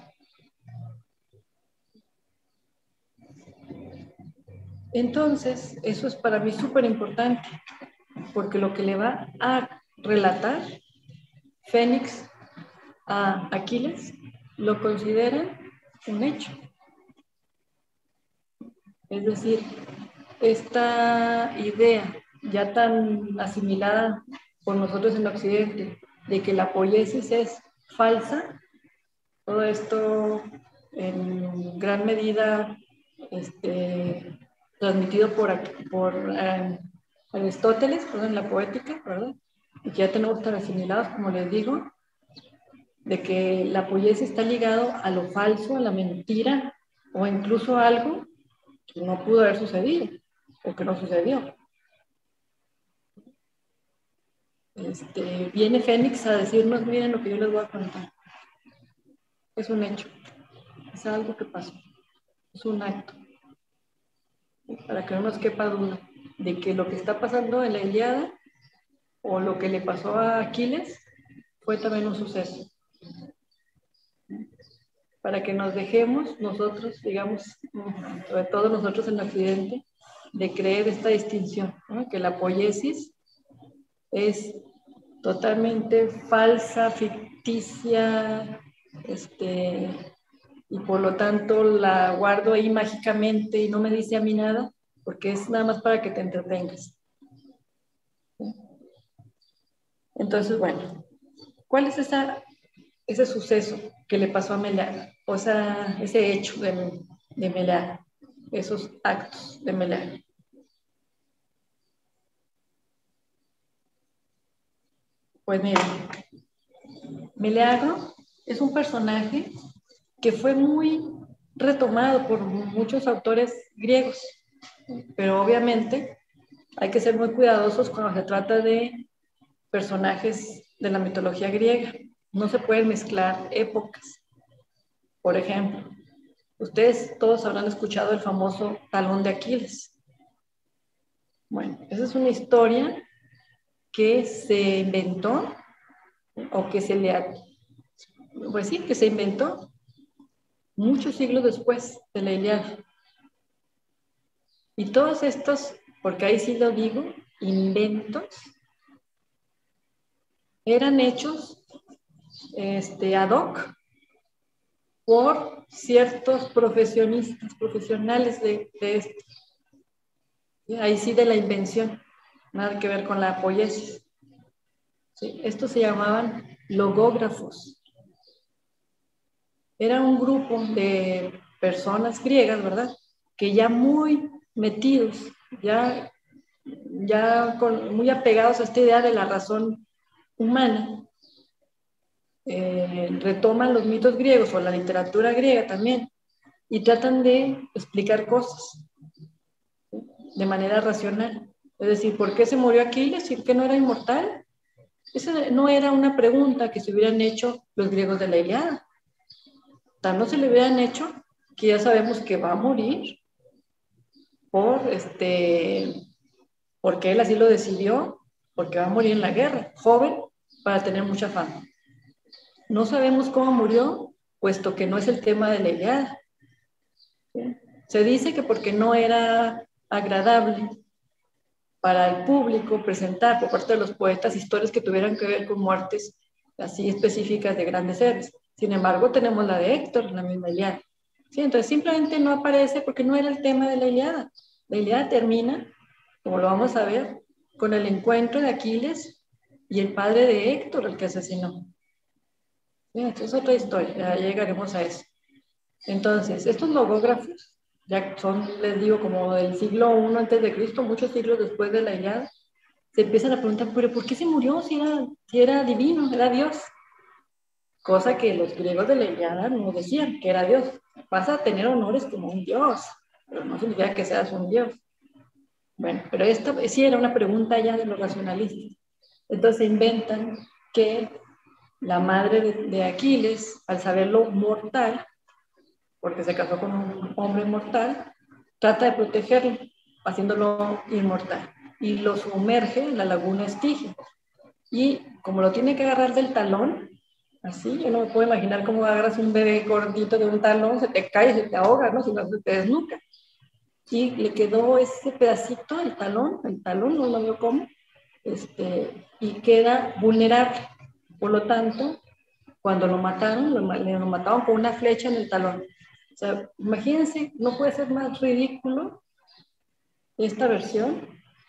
Entonces, eso es para mí súper importante, porque lo que le va a relatar Fénix a Aquiles, lo consideran un hecho. Es decir, esta idea ya tan asimilada por nosotros en Occidente de que la poiesis es falsa, todo esto en gran medida este, transmitido por, por eh, Aristóteles, perdón, la poética, ¿verdad? Y que ya tenemos tan asimilados, como les digo, de que la poiesis está ligado a lo falso, a la mentira, o incluso a algo que no pudo haber sucedido, o que no sucedió. Este, viene Fénix a decirnos, miren lo que yo les voy a contar. Es un hecho, es algo que pasó, es un acto. Para que no nos quepa duda de que lo que está pasando en la Ilíada o lo que le pasó a Aquiles fue también un suceso. Para que nos dejemos nosotros, digamos, sobre todo nosotros en Occidente, de creer esta distinción, ¿no? Que la poiesis es totalmente falsa, ficticia, este, y por lo tanto la guardo ahí mágicamente y no me dice a mí nada, porque es nada más para que te entretengas. Entonces, bueno, ¿cuál es esa, ese suceso que le pasó a Meleagro? O sea, ese hecho de, de Meleagro, esos actos de Meleagro. Pues miren, Meleagro es un personaje que fue muy retomado por muchos autores griegos, pero obviamente hay que ser muy cuidadosos cuando se trata de personajes de la mitología griega. No se pueden mezclar épocas. Por ejemplo, ustedes todos habrán escuchado el famoso talón de Aquiles. Bueno, esa es una historia que se inventó o que se le, pues sí, que se inventó muchos siglos después de la Ilíada. Y todos estos, porque ahí sí lo digo, inventos, eran hechos este, ad hoc por ciertos profesionistas, profesionales de, de esto. ¿Sí? Ahí sí de la invención, nada que ver con la poiesis. ¿Sí? Estos se llamaban logógrafos. Era un grupo de personas griegas, ¿verdad? Que ya muy metidos, ya, ya con, muy apegados a esta idea de la razón humana, eh, retoman los mitos griegos o la literatura griega también y tratan de explicar cosas de manera racional. Es decir, ¿por qué se murió Aquiles? ¿Y que no era inmortal? Esa no era una pregunta que se hubieran hecho los griegos de la Ilíada. Tan no se le hubieran hecho que ya sabemos que va a morir por este, porque él así lo decidió, porque va a morir en la guerra, joven, para tener mucha fama. No sabemos cómo murió, puesto que no es el tema de la Ilíada. ¿Sí? Se dice que porque no era agradable para el público presentar por parte de los poetas historias que tuvieran que ver con muertes así específicas de grandes seres. Sin embargo, tenemos la de Héctor en la misma Ilíada. ¿Sí? Entonces, simplemente no aparece porque no era el tema de la Ilíada. La Ilíada termina, como lo vamos a ver, con el encuentro de Aquiles y el padre de Héctor, el que asesinó. ¿Sí? Esta es otra historia, ya llegaremos a eso. Entonces, estos logógrafos ya son, les digo, como del siglo primero antes de Cristo, muchos siglos después de la Ilíada, se empiezan a preguntar, ¿pero por qué se murió si era, si era divino, era Dios? Cosa que los griegos de la Ilíada no decían, que era Dios. Vas a tener honores como un Dios, pero no significa que seas un Dios. Bueno, pero esta sí era una pregunta ya de los racionalistas. Entonces inventan que la madre de, de Aquiles, al saberlo mortal, porque se casó con un hombre mortal, trata de protegerlo, haciéndolo inmortal, y lo sumerge en la laguna Estigia. Y como lo tiene que agarrar del talón, así, yo no me puedo imaginar cómo agarras un bebé gordito de un talón, se te cae, se te ahoga, ¿no? Si no se te desnuca. Y le quedó ese pedacito, el talón, el talón, no lo veo cómo, este, y queda vulnerable. Por lo tanto, cuando lo mataron, lo, lo mataron con una flecha en el talón. O sea, imagínense, no puede ser más ridículo esta versión,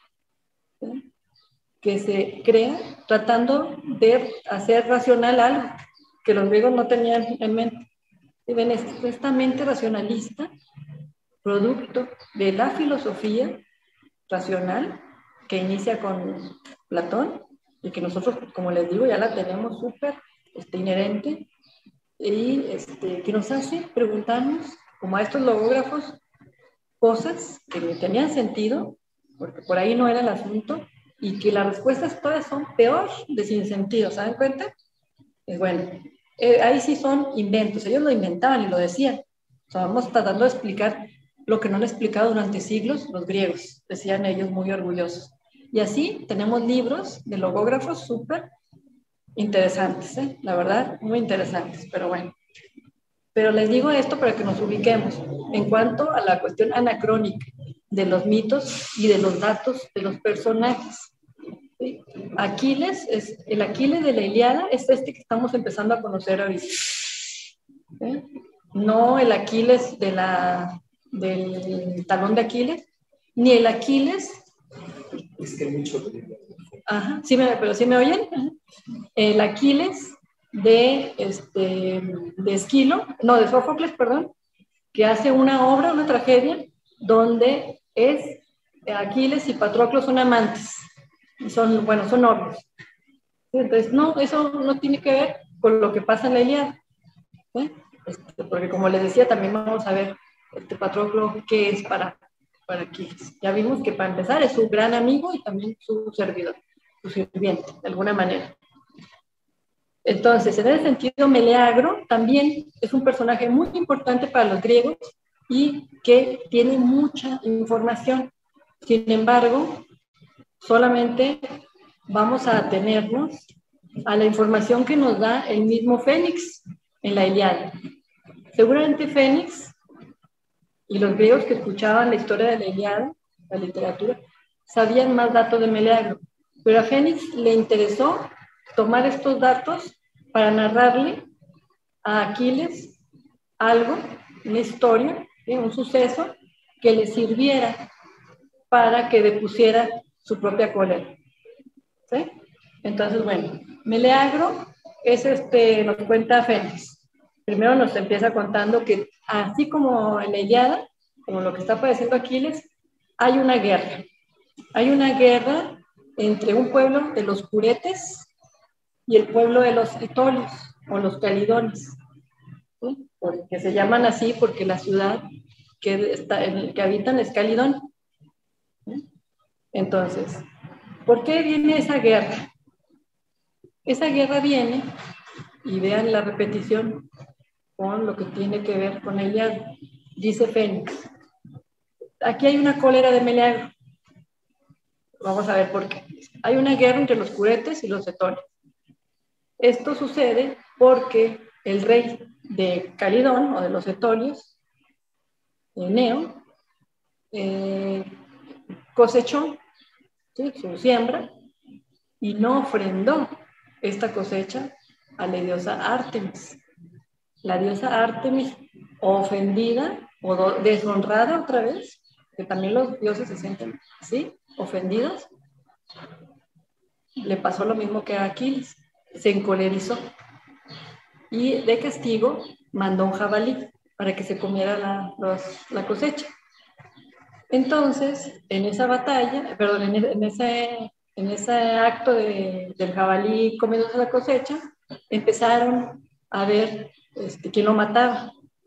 ¿sí?, que se crea tratando de hacer racional algo que los griegos no tenían en mente. Y ven, esta mente racionalista, producto de la filosofía racional, que inicia con Platón, y que nosotros, como les digo, ya la tenemos súper este, inherente, y este, que nos hace preguntarnos, como a estos logógrafos, cosas que ni tenían sentido, porque por ahí no era el asunto, y que las respuestas todas son peor de sin sentido, ¿se dan cuenta? Pues bueno, eh, ahí sí son inventos, ellos lo inventaban y lo decían. O sea, vamos tratando de explicar lo que no han explicado durante siglos los griegos, decían ellos muy orgullosos. Y así tenemos libros de logógrafos súper interesantes, ¿eh? La verdad, muy interesantes, pero bueno. Pero les digo esto para que nos ubiquemos en cuanto a la cuestión anacrónica de los mitos y de los datos de los personajes. ¿Sí? Aquiles, es, el Aquiles de la Ilíada es este que estamos empezando a conocer ahorita. ¿Sí? No el Aquiles de la, del talón de Aquiles, ni el Aquiles. Es que hay mucho. Ajá, sí me, pero sí me oyen. Ajá. El Aquiles de, este, de Esquilo, no, de Sófocles, perdón, que hace una obra, una tragedia, donde es Aquiles y Patroclo son amantes, y son, bueno, son novios. Entonces, no, eso no tiene que ver con lo que pasa en la Ilíada, ¿eh? Este, porque como les decía, también vamos a ver este Patroclo qué es para, para Aquiles. Ya vimos que para empezar es su gran amigo y también su servidor, su sirviente, de alguna manera. Entonces, en ese sentido, Meleagro también es un personaje muy importante para los griegos y que tiene mucha información. Sin embargo, solamente vamos a atenernos a la información que nos da el mismo Fénix en la Ilíada. Seguramente Fénix y los griegos que escuchaban la historia de la Ilíada, la literatura, sabían más datos de Meleagro, pero a Fénix le interesó tomar estos datos para narrarle a Aquiles algo, una historia, ¿sí?, un suceso que le sirviera para que depusiera su propia cólera. ¿Sí? Entonces, bueno, Meleagro es este, nos cuenta Fénix. Primero nos empieza contando que así como en la Ilíada, como lo que está padeciendo Aquiles, hay una guerra. Hay una guerra entre un pueblo de los Curetes y el pueblo de los Etolios, o los Calidones, ¿sí?, porque se llaman así porque la ciudad que, está, en, que habitan es Calidón. ¿Sí? Entonces, ¿por qué viene esa guerra? Esa guerra viene, y vean la repetición con lo que tiene que ver con ella, dice Fénix. Aquí hay una cólera de Meleagro. Vamos a ver por qué. Hay una guerra entre los Curetes y los Etolios. Esto sucede porque el rey de Calidón, o de los Etolios, Eneo, eh, cosechó, ¿sí?, su siembra y no ofrendó esta cosecha a la diosa Artemis. La diosa Artemis, ofendida o deshonrada otra vez, que también los dioses se sienten así, ofendidos, le pasó lo mismo que a Aquiles, se encolerizó y de castigo mandó un jabalí para que se comiera la, los, la cosecha. Entonces, en esa batalla, perdón, en, en, ese, en ese acto de, del jabalí comiéndose la cosecha, empezaron a ver este, quién lo mataba.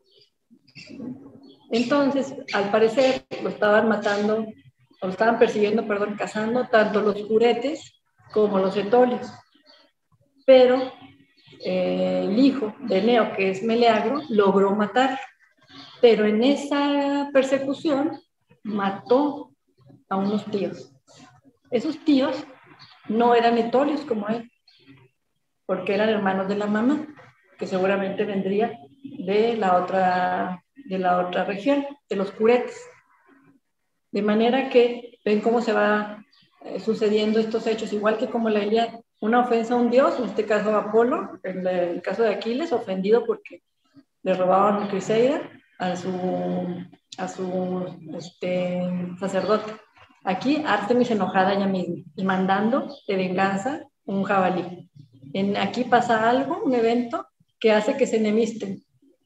Entonces, al parecer, lo estaban matando, o lo estaban persiguiendo, perdón, cazando, tanto los Curetes como los Etolios. Pero eh, el hijo de Eneo, que es Meleagro, logró matar. Pero en esa persecución mató a unos tíos. Esos tíos no eran etolios como él, porque eran hermanos de la mamá, que seguramente vendría de la otra, de la otra región, de los Curetes. De manera que ven cómo se va eh, sucediendo estos hechos, igual que como la Ilíada. una ofensa a un dios, en este caso a Apolo, en el caso de Aquiles, ofendido porque le robaban un Criseida a su, a su este, sacerdote. Aquí Artemis enojada ella misma y mandando de venganza un jabalí. En, aquí pasa algo, un evento que hace que se enemisten.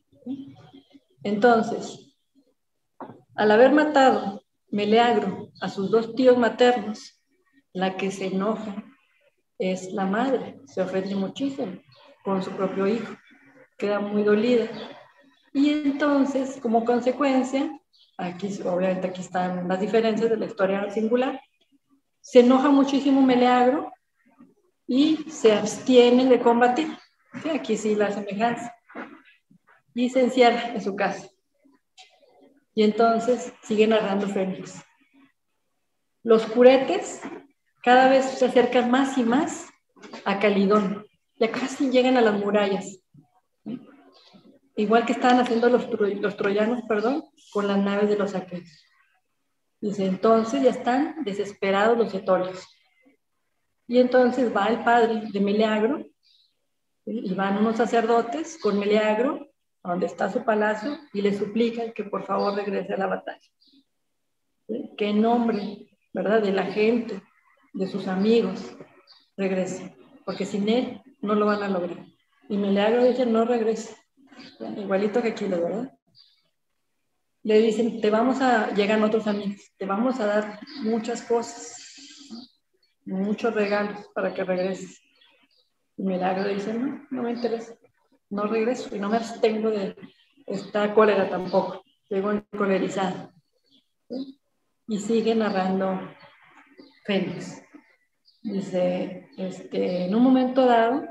Entonces, al haber matado Meleagro a sus dos tíos maternos, la que se enoja es la madre, se ofende muchísimo con su propio hijo, queda muy dolida. Y entonces, como consecuencia, aquí obviamente aquí están las diferencias de la historia singular, se enoja muchísimo Meleagro y se abstiene de combatir. ¿Sí? Aquí sí la semejanza. Y se encierra en su casa. Y entonces sigue narrando Fénix. Los curetes cada vez se acercan más y más a Calidón. Ya casi llegan a las murallas. Igual que estaban haciendo los, los troyanos, perdón, con las naves de los aqueos. Dice, entonces ya están desesperados los etolios. Y entonces va el padre de Meleagro, ¿sí? Y van unos sacerdotes con Meleagro, a donde está su palacio, y le suplican que por favor regrese a la batalla. ¿Sí? Que en nombre, ¿verdad?, de la gente, de sus amigos, regrese, porque sin él no lo van a lograr. Y Meleagro dice, no regrese. Igualito que aquí, ¿verdad? Le dicen, te vamos a, llegan otros amigos, te vamos a dar muchas cosas, muchos regalos para que regreses. Y Milagro dice, no, no me interesa, no regreso y no me abstengo de esta cólera tampoco, llego encolerizada. ¿Sí? Y sigue narrando Fénix. Dice, este, en un momento dado,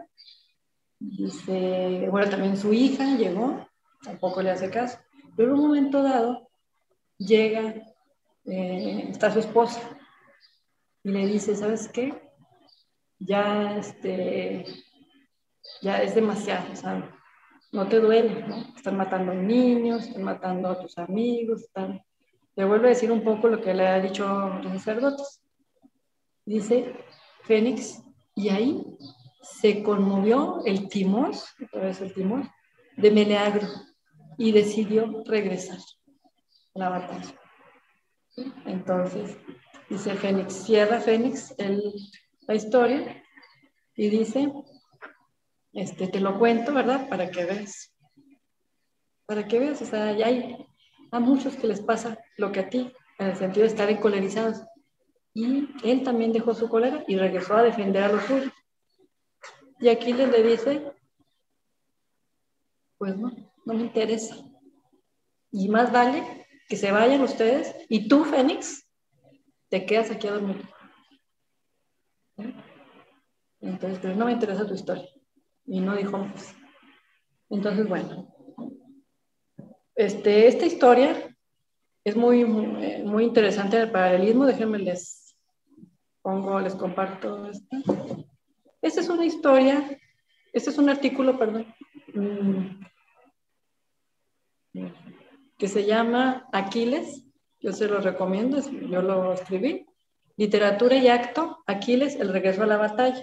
dice, bueno, también su hija llegó, tampoco le hace caso, pero en un momento dado, llega, eh, está su esposa y le dice, ¿sabes qué? Ya, este, ya es demasiado, ¿sabes? No te duele, ¿no? Están matando niños, están matando a tus amigos, están... Le vuelve a decir un poco lo que le ha dicho a los sacerdotes. Dice Fénix, y ahí se conmovió el timón, otra vez el timón, de Meleagro y decidió regresar a la batalla. Entonces, dice Fénix, cierra Fénix el, la historia y dice, este, te lo cuento, ¿verdad? Para que veas, para que veas, o sea, ya hay a muchos que les pasa lo que a ti, en el sentido de estar encolerizados. Y él también dejó su cólera y regresó a defender a los suyos. Y Aquiles le dice, pues no, no me interesa. Y más vale que se vayan ustedes y tú, Fénix, te quedas aquí a dormir. ¿Sí? Entonces, pero no me interesa tu historia. Y no dijo más. Entonces, bueno, este, esta historia es muy, muy, muy interesante en el paralelismo. Déjenme les pongo, les comparto esta. Esta es una historia, este es un artículo, perdón, que se llama Aquiles. Yo se lo recomiendo, yo lo escribí. Literatura y acto, Aquiles, el regreso a la batalla.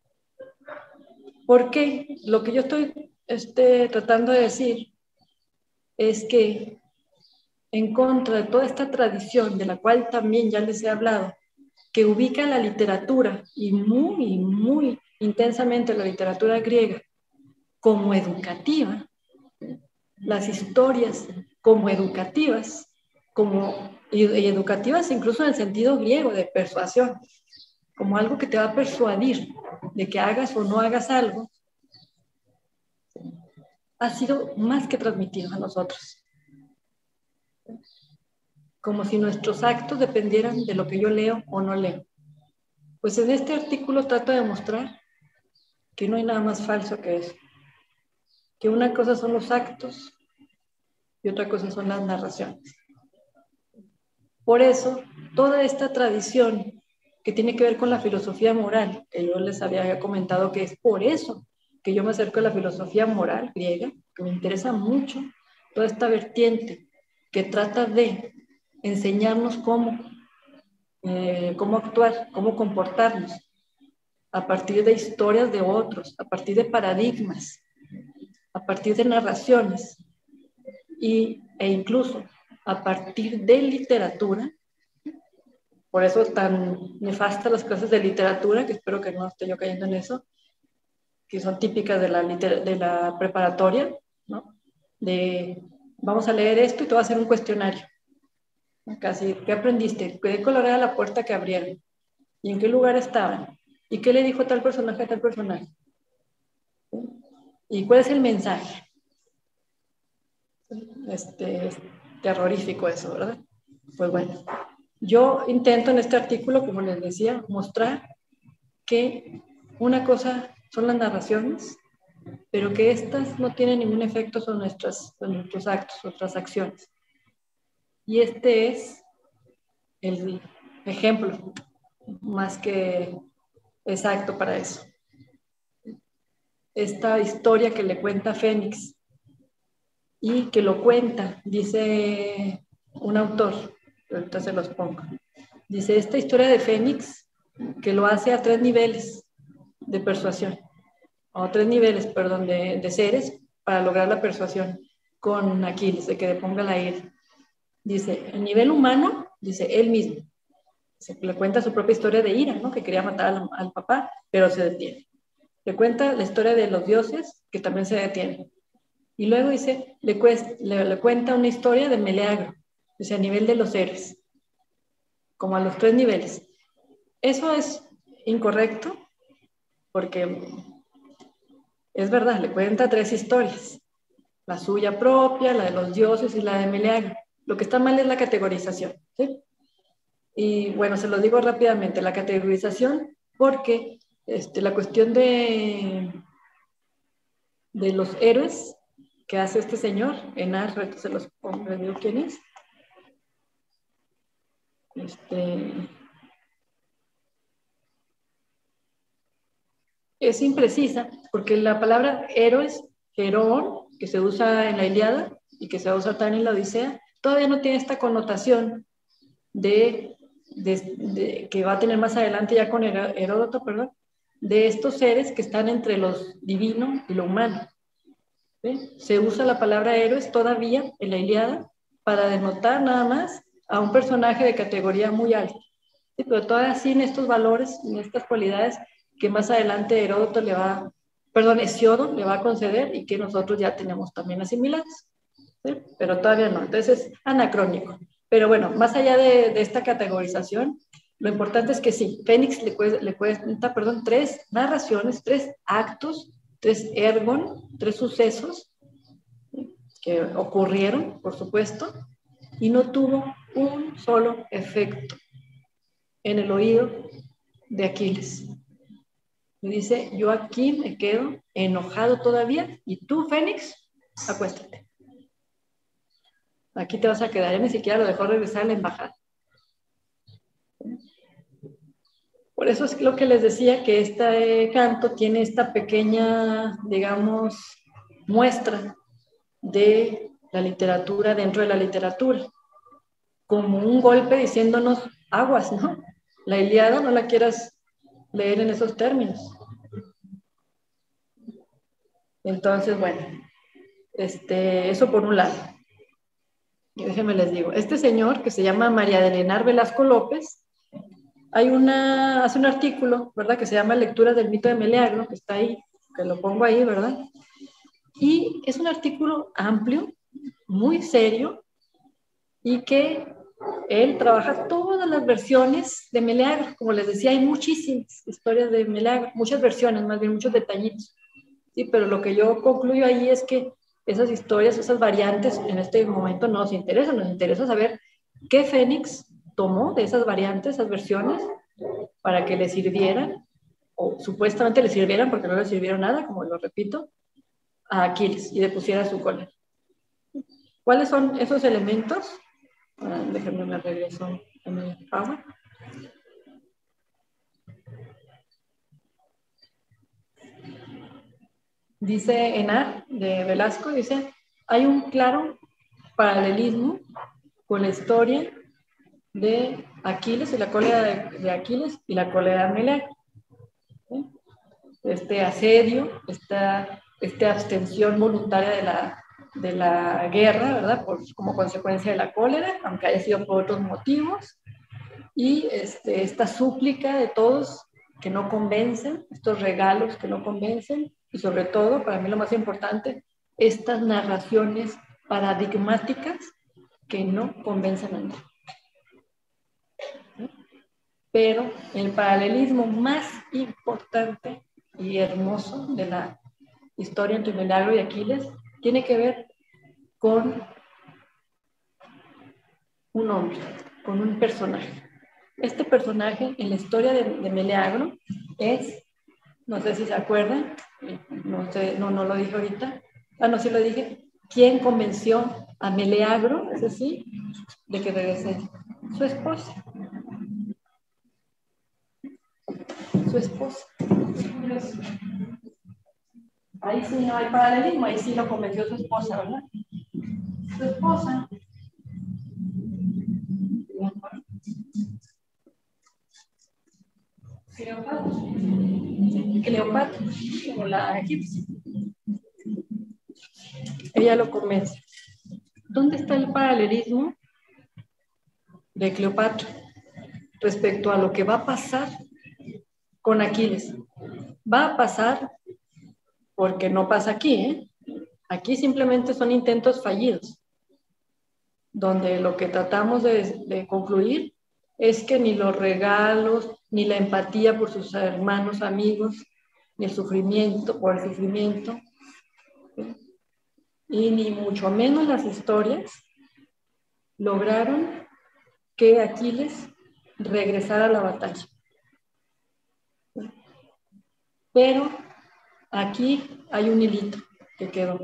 ¿Por qué? Lo que yo estoy este, tratando de decir es que en contra de toda esta tradición, de la cual también ya les he hablado, que ubica la literatura y muy, muy intensamente la literatura griega como educativa, las historias como educativas, como, y, y educativas incluso en el sentido griego de persuasión, como algo que te va a persuadir de que hagas o no hagas algo, ha sido más que transmitido a nosotros. Como si nuestros actos dependieran de lo que yo leo o no leo. Pues en este artículo trato de mostrar que no hay nada más falso que eso. Que una cosa son los actos y otra cosa son las narraciones. Por eso, toda esta tradición que tiene que ver con la filosofía moral, que yo les había comentado que es por eso que yo me acerco a la filosofía moral griega, que me interesa mucho toda esta vertiente que trata de enseñarnos cómo, eh, cómo actuar, cómo comportarnos. a partir de historias de otros, a partir de paradigmas, a partir de narraciones y, e incluso a partir de literatura. Por eso tan nefastas las clases de literatura, que espero que no esté yo cayendo en eso, que son típicas de la, de la preparatoria, ¿no? De vamos a leer esto y te voy a hacer un cuestionario. Casi, ¿qué aprendiste? ¿Qué color era la puerta que abrieron? ¿Y en qué lugar estaban? ¿Y qué le dijo tal personaje a tal personaje? ¿Y cuál es el mensaje? Este, es terrorífico eso, ¿verdad? Pues bueno, yo intento en este artículo, como les decía, mostrar que una cosa son las narraciones, pero que estas no tienen ningún efecto sobre, nuestras, sobre nuestros actos, nuestras acciones. Y este es el ejemplo más que exacto para eso. Esta historia que le cuenta Fénix y que lo cuenta, dice un autor, ahorita se los pongo, dice esta historia de Fénix que lo hace a tres niveles de persuasión, o tres niveles, perdón, de, de seres para lograr la persuasión con Aquiles, de que le ponga la ira. Dice, el nivel humano, dice él mismo, se le cuenta su propia historia de ira, ¿no? Que quería matar al, al papá, pero se detiene. Le cuenta la historia de los dioses, que también se detienen. Y luego dice, le, cuesta, le, le cuenta una historia de Meleagro, dice, a nivel de los seres, como a los tres niveles. Eso es incorrecto, porque es verdad, le cuenta tres historias, la suya propia, la de los dioses y la de Meleagro. Lo que está mal es la categorización, ¿sí? Y bueno, se lo digo rápidamente, la categorización, porque este, la cuestión de, de los héroes que hace este señor, Enar, se los pongo, les digo quién es. Este, es imprecisa, porque la palabra héroes, heroón, que se usa en la Ilíada y que se va a usar también en la Odisea, todavía no tiene esta connotación de, de, de, que va a tener más adelante ya con Heródoto, perdón, de estos seres que están entre los divino y lo humano. ¿Sí? Se usa la palabra héroes todavía en la Ilíada para denotar nada más a un personaje de categoría muy alta, ¿sí? Pero todavía sin estos valores, en estas cualidades que más adelante Heródoto le va, perdón, Hesiodo le va a conceder y que nosotros ya tenemos también asimilados, ¿sí? Pero todavía no, entonces es anacrónico. Pero bueno, más allá de, de esta categorización, lo importante es que sí, Fénix le, le cuenta, perdón, tres narraciones, tres actos, tres ergon, tres sucesos que ocurrieron, por supuesto, y no tuvo un solo efecto en el oído de Aquiles. Me dice, yo aquí me quedo enojado todavía, y tú, Fénix, acuéstate. Aquí te vas a quedar, ya ni siquiera lo dejó regresar a la embajada. Por eso es lo que les decía, que este canto tiene esta pequeña, digamos, muestra de la literatura dentro de la literatura, como un golpe diciéndonos aguas, ¿no? La Ilíada no la quieras leer en esos términos. Entonces, bueno, este, eso por un lado. Y déjenme les digo, este señor que se llama María de Lenar Velasco López, hay una, hace un artículo, ¿verdad? Que se llama Lecturas del mito de Meleagro, que está ahí, que lo pongo ahí, ¿verdad? Y es un artículo amplio, muy serio, y que él trabaja todas las versiones de Meleagro. Como les decía, hay muchísimas historias de Meleagro, muchas versiones, más bien muchos detallitos. Sí, pero lo que yo concluyo ahí es que esas historias, esas variantes, en este momento no nos interesan, nos interesa saber qué Fénix tomó de esas variantes, esas versiones, para que le sirvieran, o supuestamente le sirvieran, porque no le sirvieron nada, como lo repito, a Aquiles, y le pusiera su cola. ¿Cuáles son esos elementos? Ah, déjenme me regreso en el power. Dice Enar, de Velasco, dice, hay un claro paralelismo con la historia de Aquiles y la cólera de, de Aquiles y la cólera de Meleagro. ¿sí? Este asedio, esta, esta abstención voluntaria de la, de la guerra, ¿verdad? Por, como consecuencia de la cólera, aunque haya sido por otros motivos, y este, esta súplica de todos que no convencen, estos regalos que no convencen, y sobre todo, para mí lo más importante, estas narraciones paradigmáticas que no convencen a nadie. Pero el paralelismo más importante y hermoso de la historia entre Milagro y Aquiles tiene que ver con un hombre, con un personaje. Este personaje en la historia de, de Meleagro es, no sé si se acuerdan, no, sé, no, no lo dije ahorita, ah, no, sí lo dije, ¿quién convenció a Meleagro, es decir, de que regrese? Su esposa. Su esposa. Ahí sí no hay paralelismo, ahí sí lo convenció su esposa, ¿verdad? Su esposa. Cleopatra. Cleopatra, como la egipcia. Ella lo convence. ¿Dónde está el paralelismo de Cleopatra respecto a lo que va a pasar con Aquiles? Va a pasar porque no pasa aquí, ¿eh? Aquí simplemente son intentos fallidos, donde lo que tratamos de, de concluir es que ni los regalos, ni la empatía por sus hermanos, amigos, ni el sufrimiento por el sufrimiento, ¿sí? Y ni mucho menos las historias lograron que Aquiles regresara a la batalla. Pero aquí hay un hilito que quedó.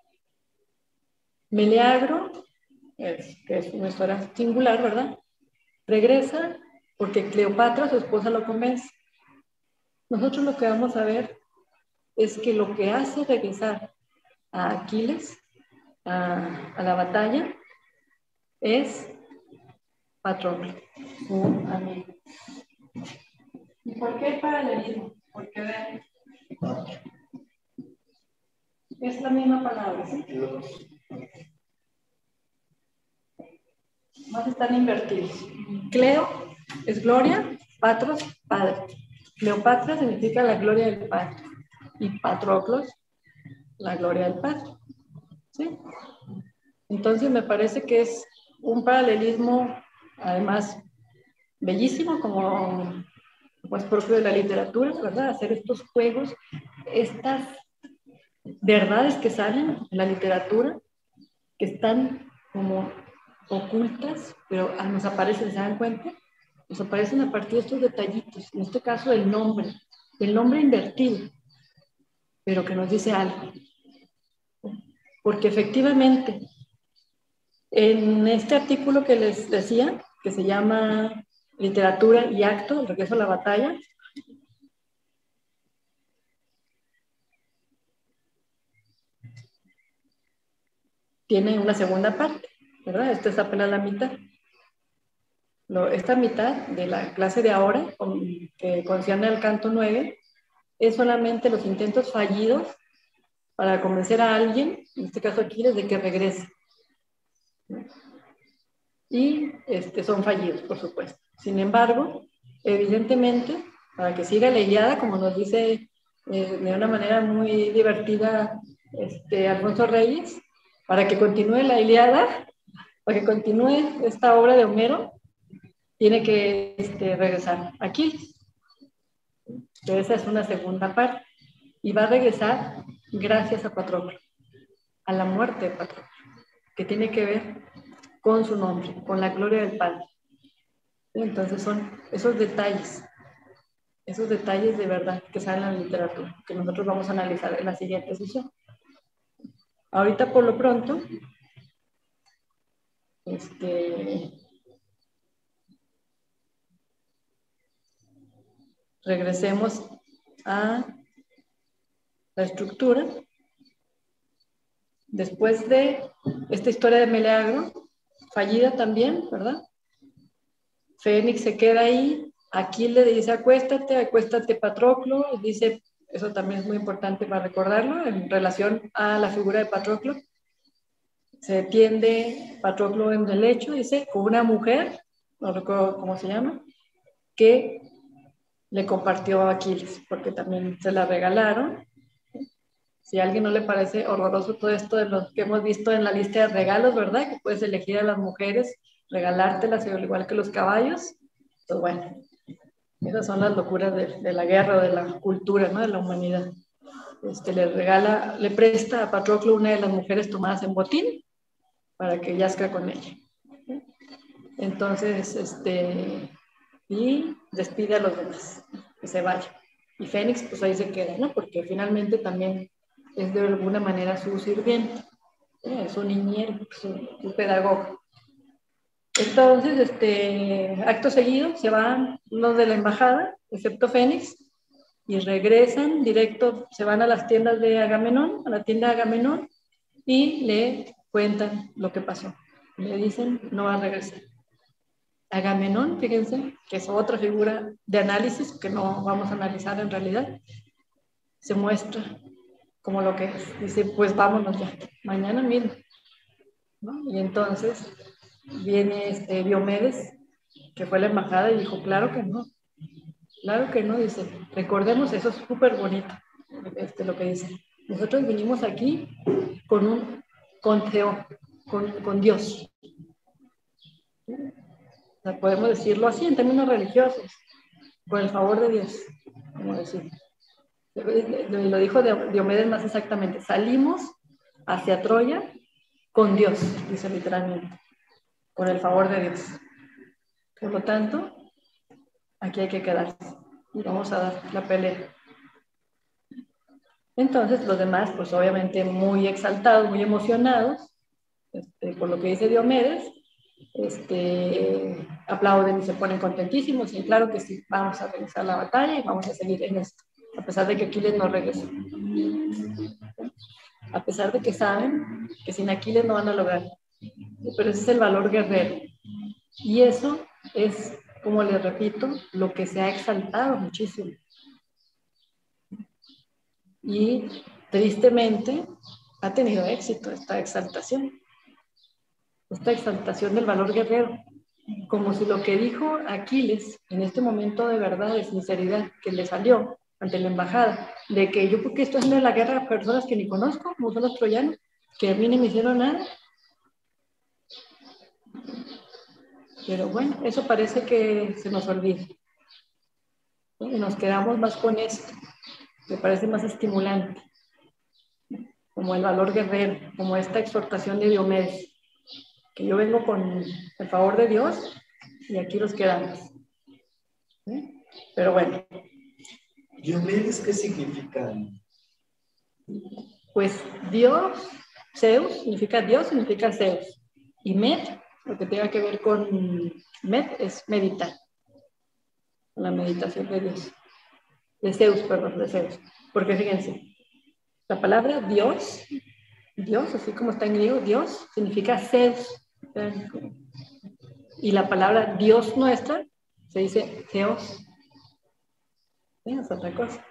Meleagro, es, que es una historia singular, ¿verdad? Regresa porque Cleopatra, su esposa, lo convence. Nosotros lo que vamos a ver es que lo que hace regresar a Aquiles a, a la batalla es Patroclo, su amigo. ¿Y por qué el paralelismo? Porque vean, es la misma palabra, ¿sí? Más están invertidos. Cleo es gloria, Patros, padre. Cleopatra significa la gloria del padre. Y Patroclos, la gloria del padre. ¿Sí? Entonces me parece que es un paralelismo, además, bellísimo, como pues propio de la literatura, ¿verdad? Hacer estos juegos, estas verdades que salen en la literatura, que están como ocultas, pero nos aparecen, ¿se dan cuenta? Nos aparecen a partir de estos detallitos, en este caso el nombre, el nombre invertido, pero que nos dice algo. Porque efectivamente, en este artículo que les decía, que se llama Literatura y Acto, el regreso a la batalla, tiene una segunda parte, ¿verdad? Esta es apenas la mitad. Lo, esta mitad de la clase de ahora, con, que concierne al canto nueve, es solamente los intentos fallidos para convencer a alguien, en este caso Aquiles, de que regrese. Y este, son fallidos, por supuesto. Sin embargo, evidentemente, para que siga la Ilíada, como nos dice eh, de una manera muy divertida este, Alfonso Reyes, para que continúe la Ilíada, para que continúe esta obra de Homero, tiene que este, regresar Aquiles. Esa es una segunda parte. Y va a regresar gracias a Patroclo, a la muerte de Patroclo, que tiene que ver con su nombre, con la gloria del Padre. Entonces son esos detalles, esos detalles de verdad que salen en la literatura, que nosotros vamos a analizar en la siguiente sesión. Ahorita por lo pronto, este, regresemos a la estructura. Después de esta historia de Meleagro, fallida también, ¿verdad? Fénix se queda ahí, Aquiles le dice, acuéstate, acuéstate Patroclo, y dice, eso también es muy importante para recordarlo, en relación a la figura de Patroclo. Se tiende Patroclo en el lecho, dice, con una mujer, no recuerdo cómo se llama, que le compartió a Aquiles, porque también se la regalaron. Si a alguien no le parece horroroso todo esto de lo que hemos visto en la lista de regalos, ¿verdad? Que puedes elegir a las mujeres, regalártelas, al igual que los caballos. Pues bueno, esas son las locuras de, de la guerra, de la cultura, ¿no? De la humanidad. Este, le regala, le presta a Patroclo una de las mujeres tomadas en botín para que yazca con ella. Entonces, este, y despide a los demás, que se vaya. Y Fénix, pues ahí se queda, ¿no? Porque finalmente también es de alguna manera su sirviente, ¿eh? Su niñero, su, su pedagogo. Entonces, este, acto seguido, se van los de la embajada, excepto Fénix, y regresan directo, se van a las tiendas de Agamenón, a la tienda de Agamenón, y le cuentan lo que pasó. Le dicen, no va a regresar. Agamenón, fíjense, que es otra figura de análisis, que no vamos a analizar en realidad, se muestra como lo que es. Dice, pues vámonos ya, mañana mismo, ¿no? Y entonces viene este Diomedes, que fue a la embajada, y dijo, claro que no, claro que no, dice, recordemos, eso es súper bonito, este, lo que dice. Nosotros vinimos aquí con un, con Teo, con, con Dios. O sea, podemos decirlo así en términos religiosos, por el favor de Dios, como decir. Lo dijo Diomedes más exactamente, salimos hacia Troya con Dios, dice literalmente, con el favor de Dios. Por lo tanto, aquí hay que quedarse y vamos a dar la pelea. Entonces los demás, pues obviamente muy exaltados, muy emocionados, este, por lo que dice Diomedes, este, aplauden y se ponen contentísimos, y claro que sí, vamos a regresar a la batalla y vamos a seguir en esto, a pesar de que Aquiles no regrese. A pesar de que saben que sin Aquiles no van a lograr. Pero ese es el valor guerrero. Y eso es, como les repito, lo que se ha exaltado muchísimo. Y tristemente ha tenido éxito esta exaltación. Esta exaltación del valor guerrero. Como si lo que dijo Aquiles en este momento de verdad, de sinceridad, que le salió ante la embajada, de que yo porque estoy haciendo la guerra a personas que ni conozco, como son los troyanos, que a mí ni me hicieron nada. Pero bueno, eso parece que se nos olvida. Y nos quedamos más con esto, me parece más estimulante, como el valor guerrero, como esta exhortación de Diomedes, que yo vengo con el favor de Dios y aquí nos quedamos. ¿Sí? Pero bueno. ¿Diomedes qué significa? Pues Dios, Zeus, significa Dios, significa Zeus. Y Med, lo que tenga que ver con Med, es meditar. La meditación de Dios. De Zeus, perdón, de Zeus. Porque fíjense, la palabra Dios, Dios, así como está en griego, Dios, significa Zeus. Y la palabra Dios nuestra se dice Theos. ¿Sí? Es otra cosa.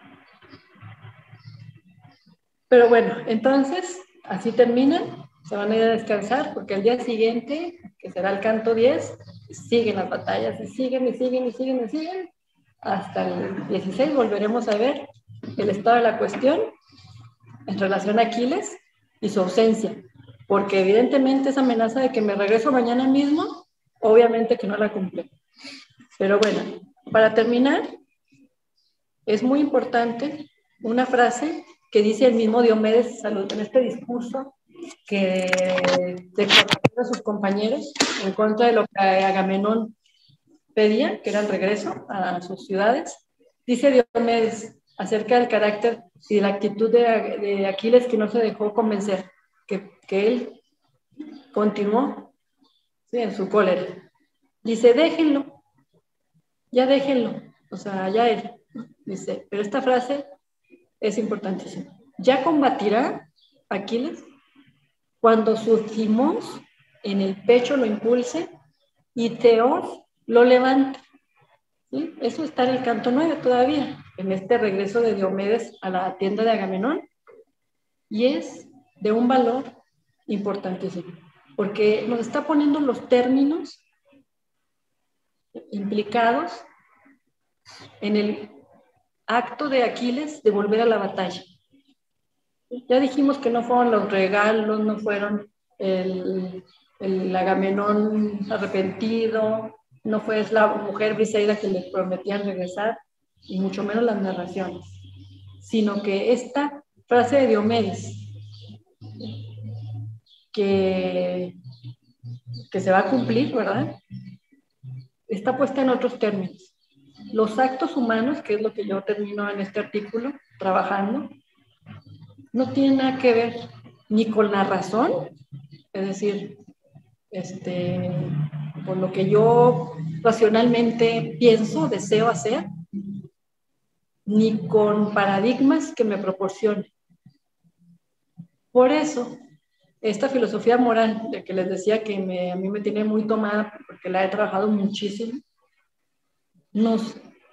Pero bueno, entonces, así terminan, se van a ir a descansar, porque al día siguiente, que será el canto diez, siguen las batallas, y siguen, y siguen, y siguen, y siguen. Hasta el dieciséis volveremos a ver el estado de la cuestión en relación a Aquiles y su ausencia, porque evidentemente esa amenaza de que me regreso mañana mismo, obviamente que no la cumple. Pero bueno, para terminar, es muy importante una frase que dice el mismo Diomedes en este discurso que declaró a sus compañeros en contra de lo que Agamenón pedía, que era el regreso a sus ciudades. Dice Diomedes acerca del carácter y de la actitud de, de Aquiles, que no se dejó convencer, que, que él continuó, ¿sí?, en su cólera. Dice, déjenlo, ya déjenlo, o sea, ya él. Dice, pero esta frase es importantísima. Ya combatirá Aquiles cuando su cimos en el pecho lo impulse y Theos lo levante. ¿sí? Eso está en el canto nueve todavía, en este regreso de Diomedes a la tienda de Agamenón, y es de un valor importantísimo, porque nos está poniendo los términos implicados en el acto de Aquiles de volver a la batalla. Ya dijimos que no fueron los regalos, no fueron el, el Agamenón arrepentido, no fue la mujer Briseida que les prometían regresar, y mucho menos las narraciones, sino que esta frase de Diomedes, que, que se va a cumplir, ¿verdad?, está puesta en otros términos. Los actos humanos, que es lo que yo termino en este artículo, trabajando, no tienen nada que ver ni con la razón, es decir, este, por lo que yo racionalmente pienso, deseo hacer, ni con paradigmas que me proporcionen. Por eso, esta filosofía moral, de que les decía que me, a mí me tiene muy tomada, porque la he trabajado muchísimo, nos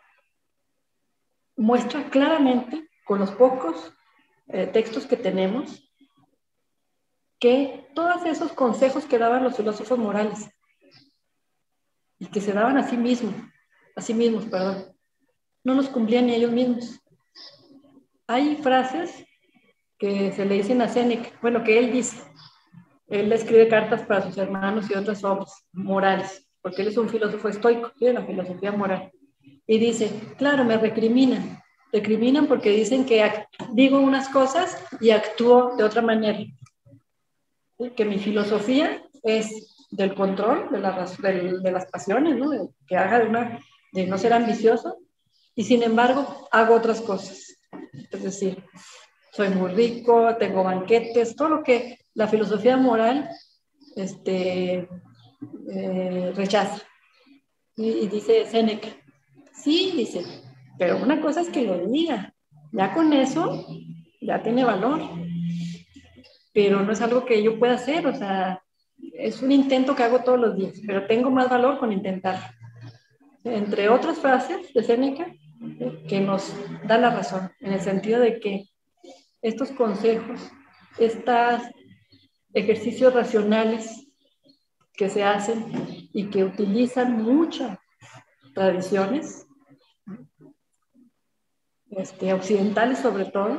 muestra claramente, con los pocos eh, textos que tenemos, que todos esos consejos que daban los filósofos morales, y que se daban a sí mismos, a sí mismos, perdón, no los cumplían ni ellos mismos. Hay frases que se le dicen a Séneca, bueno, que él dice, él escribe cartas para sus hermanos y otras obras morales, porque él es un filósofo estoico, de la filosofía moral, y dice, claro, me recriminan, recriminan porque dicen que digo unas cosas y actúo de otra manera, ¿sí? Que mi filosofía es del control de, la, de, de las pasiones, ¿no? De, que haga de, una, de no ser ambicioso, y sin embargo hago otras cosas, es decir, soy muy rico, tengo banquetes, todo lo que la filosofía moral este, eh, rechaza. Y, y dice Séneca, sí, dice, pero una cosa es que lo diga, ya con eso ya tiene valor, pero no es algo que yo pueda hacer, o sea, es un intento que hago todos los días, pero tengo más valor con intentarlo. Entre otras frases de Séneca, que nos da la razón, en el sentido de que estos consejos, estos ejercicios racionales que se hacen y que utilizan muchas tradiciones, este, occidentales sobre todo,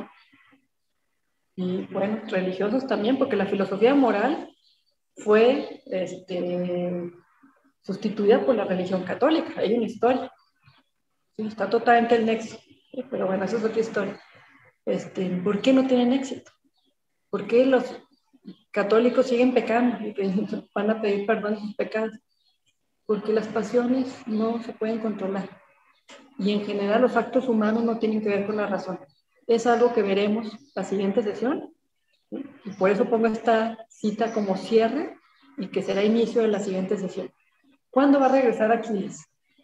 y bueno, religiosos también, porque la filosofía moral fue este, sustituida por la religión católica. Hay una historia, sí, está totalmente el nexo, pero bueno, esa es otra historia. Este, ¿por qué no tienen éxito? ¿Por qué los católicos siguen pecando y van a pedir perdón de sus pecados? Porque las pasiones no se pueden controlar. Y en general los actos humanos no tienen que ver con la razón. Es algo que veremos la siguiente sesión. ¿Sí? Y por eso pongo esta cita como cierre y que será inicio de la siguiente sesión. ¿Cuándo va a regresar Aquiles?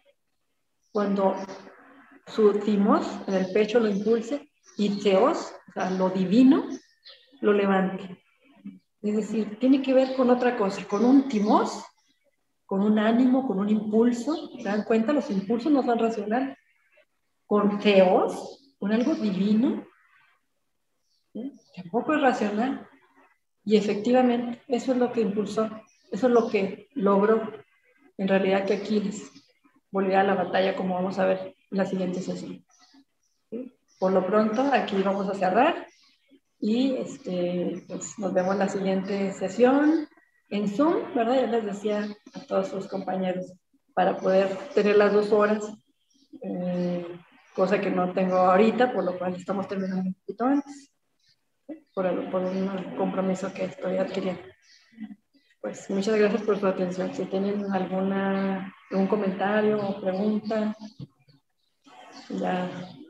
Cuando su timos en el pecho lo impulse y Zeus, o sea, lo divino, lo levante. Es decir, tiene que ver con otra cosa, con un timos, con un ánimo, con un impulso. ¿Se dan cuenta? Los impulsos no son racionales. Con Zeus, con algo divino, ¿sí? Tampoco es racional. Y efectivamente, eso es lo que impulsó, eso es lo que logró en realidad que Aquiles volviera a la batalla, como vamos a ver en la siguiente sesión. ¿Sí? Por lo pronto, aquí vamos a cerrar y este, pues, nos vemos en la siguiente sesión en Zoom, ¿verdad? Ya les decía a todos sus compañeros, para poder tener las dos horas, eh, cosa que no tengo ahorita, por lo cual estamos terminando un poquito antes, ¿sí? por, el, por un compromiso que estoy adquiriendo. Pues muchas gracias por su atención. Si tienen alguna, algún comentario o pregunta, ya.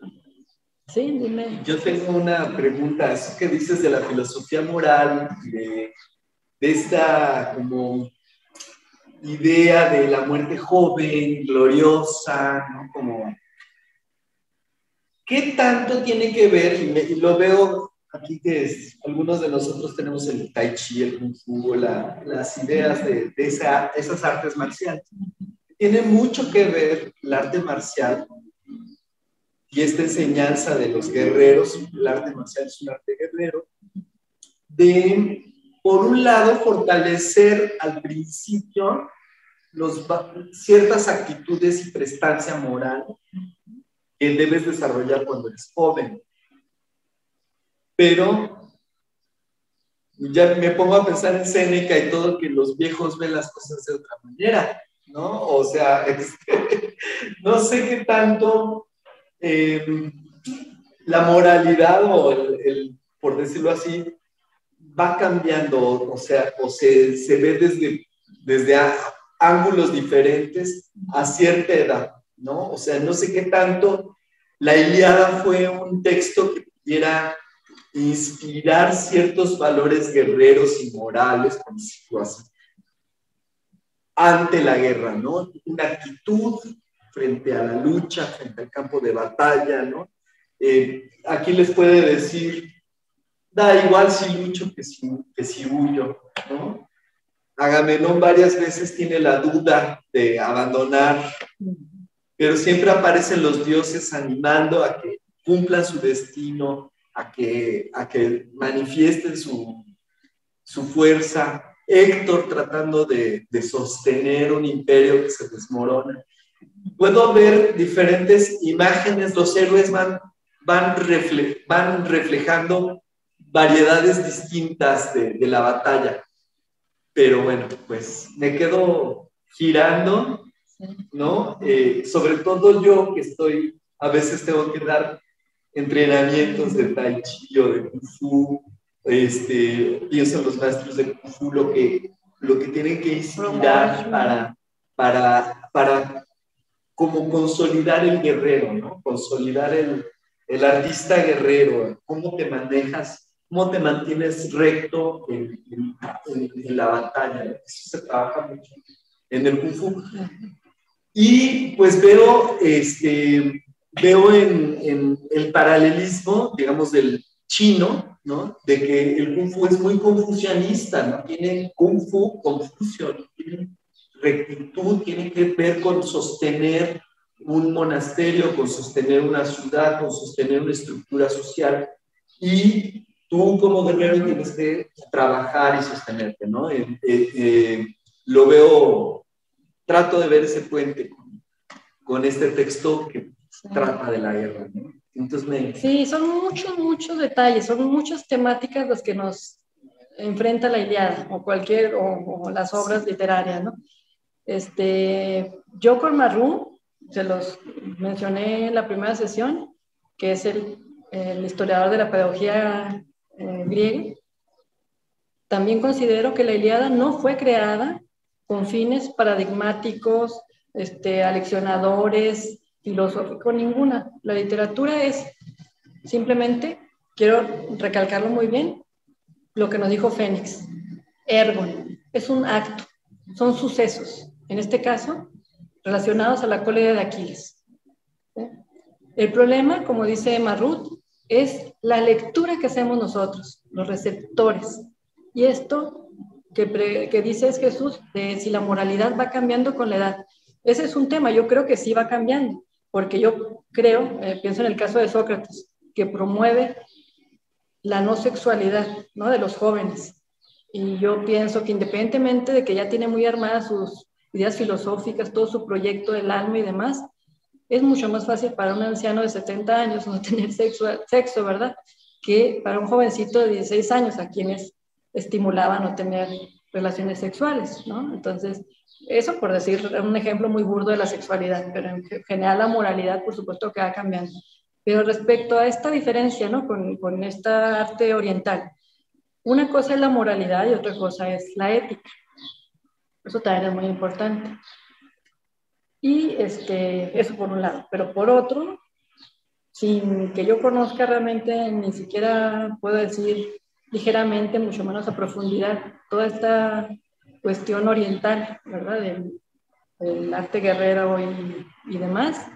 Sí, dime. Yo tengo una pregunta. Eso que dices de la filosofía moral, de, de esta como idea de la muerte joven, gloriosa, ¿no? Como, ¿qué tanto tiene que ver? Y, me, y lo veo aquí que es, algunos de nosotros tenemos el tai chi, el kung fu, la, las ideas de, de esa, esas artes marciales. tiene mucho que ver el arte marcial y esta enseñanza de los guerreros, el arte marcial es un arte guerrero, de, por un lado, fortalecer al principio los, ciertas actitudes y prestancia moral que debes desarrollar cuando eres joven. Pero ya me pongo a pensar en Séneca y todo, que los viejos ven las cosas de otra manera, ¿no? O sea, este, no sé qué tanto eh, la moralidad o el, el, por decirlo así, va cambiando, o sea, o se, se ve desde, desde a, ángulos diferentes a cierta edad, ¿no? O sea, no sé qué tanto la Ilíada fue un texto que pudiera inspirar ciertos valores guerreros y morales, por decirlo así, ante la guerra, ¿no? Una actitud frente a la lucha, frente al campo de batalla, ¿no? Eh, aquí les puede decir, da igual si lucho que si, que si huyo, ¿no? Agamenón varias veces tiene la duda de abandonar, pero siempre aparecen los dioses animando a que cumplan su destino, a que, a que manifiesten su, su fuerza. Héctor tratando de, de sostener un imperio que se desmorona. Puedo ver diferentes imágenes, los héroes van, van, refle, van reflejando variedades distintas de, de la batalla. Pero bueno, pues me quedo girando, ¿no? Eh, sobre todo yo que estoy, a veces tengo que dar entrenamientos de Tai Chi o de Kung Fu, este, pienso en los maestros de Kung Fu, lo que, lo que tienen que inspirar para, para, para como consolidar el guerrero, ¿no? Consolidar el, el artista guerrero, cómo te manejas, cómo te mantienes recto en, en, en, en la batalla. Eso se trabaja mucho en el Kung Fu. Y pues veo, este, veo en, en el paralelismo, digamos, del chino, ¿no? De que el Kung Fu es muy confucianista, ¿no? Tiene Kung Fu, Confucio, tiene rectitud, tiene que ver con sostener un monasterio, con sostener una ciudad, con sostener una estructura social. Y tú como guerrero tienes que trabajar y sostenerte, ¿no? Eh, eh, eh, lo veo, trato de ver ese puente con, con este texto que sí. Trata de la guerra, ¿no? Entonces me... Sí, son muchos, muchos detalles, son muchas temáticas las que nos enfrenta la Ilíada o cualquier, o, o las obras sí. literarias, ¿no? Este, yo con Marrú, se los mencioné en la primera sesión, que es el, el historiador de la pedagogía eh, griega. También considero que la Ilíada no fue creada con fines paradigmáticos, este, aleccionadores, filosóficos, ninguna. La literatura es simplemente, quiero recalcarlo muy bien, lo que nos dijo Fénix, ergon, es un acto, son sucesos, en este caso, relacionados a la cólera de Aquiles. ¿Sí? El problema, como dice Marrú, es la lectura que hacemos nosotros, los receptores. Y esto que, pre, que dice es Jesús, de si la moralidad va cambiando con la edad. Ese es un tema, yo creo que sí va cambiando, porque yo creo, eh, pienso en el caso de Sócrates, que promueve la no sexualidad, ¿no? De los jóvenes. Y yo pienso que independientemente de que ya tiene muy armadas sus ideas filosóficas, todo su proyecto del alma y demás, es mucho más fácil para un anciano de setenta años no tener sexo, sexo, ¿verdad? Que para un jovencito de dieciséis años a quienes estimulaban no tener relaciones sexuales, ¿no? Entonces, eso por decir un ejemplo muy burdo de la sexualidad, pero en general la moralidad, por supuesto, que va cambiando. Pero respecto a esta diferencia, ¿no? Con, con esta arte oriental, una cosa es la moralidad y otra cosa es la ética. Eso también es muy importante. Y este, eso por un lado. Pero por otro, sin que yo conozca realmente, ni siquiera puedo decir ligeramente, mucho menos a profundidad, toda esta cuestión oriental, ¿verdad? Del, del arte guerrero y, y demás,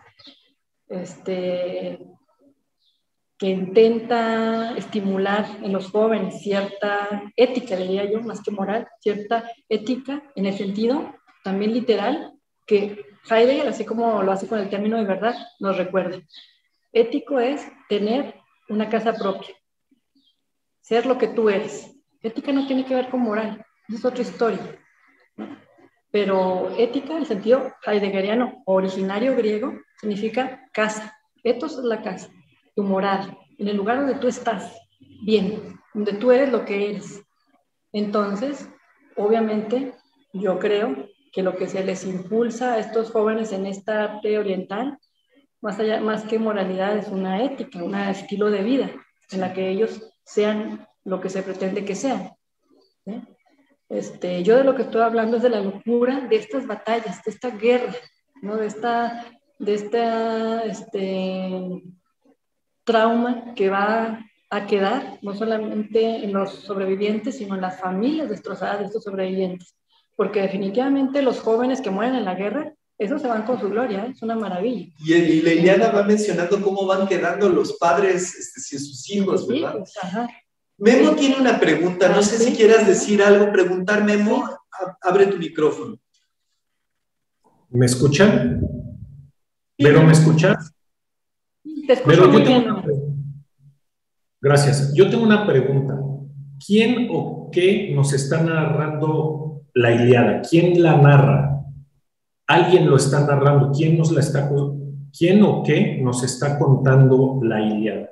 este, que intenta estimular en los jóvenes cierta ética, diría yo, más que moral, cierta ética en el sentido también literal, que Heidegger, así como lo hace con el término de verdad, nos recuerda. Ético es tener una casa propia, ser lo que tú eres. Ética no tiene que ver con moral, es otra historia, ¿no? Pero ética, en el sentido heideggeriano, originario griego, significa casa. Ethos es la casa, tu morada, en el lugar donde tú estás, bien, donde tú eres lo que eres. Entonces, obviamente, yo creo que lo que se les impulsa a estos jóvenes en esta arte oriental, más allá, más que moralidad, es una ética, un estilo de vida, en la que ellos sean lo que se pretende que sean, ¿sí? Este, yo de lo que estoy hablando es de la locura de estas batallas, de esta guerra, ¿no? De esta, de esta este, trauma que va a quedar no solamente en los sobrevivientes, sino en las familias destrozadas de estos sobrevivientes. Porque definitivamente los jóvenes que mueren en la guerra, esos se van con su gloria, ¿eh? Es una maravilla. Y, y la Iliada va mencionando cómo van quedando los padres, este, si sus hijos, Sí, ¿verdad? pues, ajá. Memo tiene una pregunta, no Ah, sé sí. si quieras decir algo, preguntar, Memo, Sí. abre tu micrófono. ¿Me escuchan? ¿Vero, me escuchas? Te escucho Vero, muy yo tengo bien. una pregunta. Gracias. Yo tengo una pregunta. ¿Quién o qué nos está narrando la Ilíada? ¿Quién la narra? ¿Alguien lo está narrando? ¿Quién nos la está ¿Quién o qué nos está contando la Ilíada?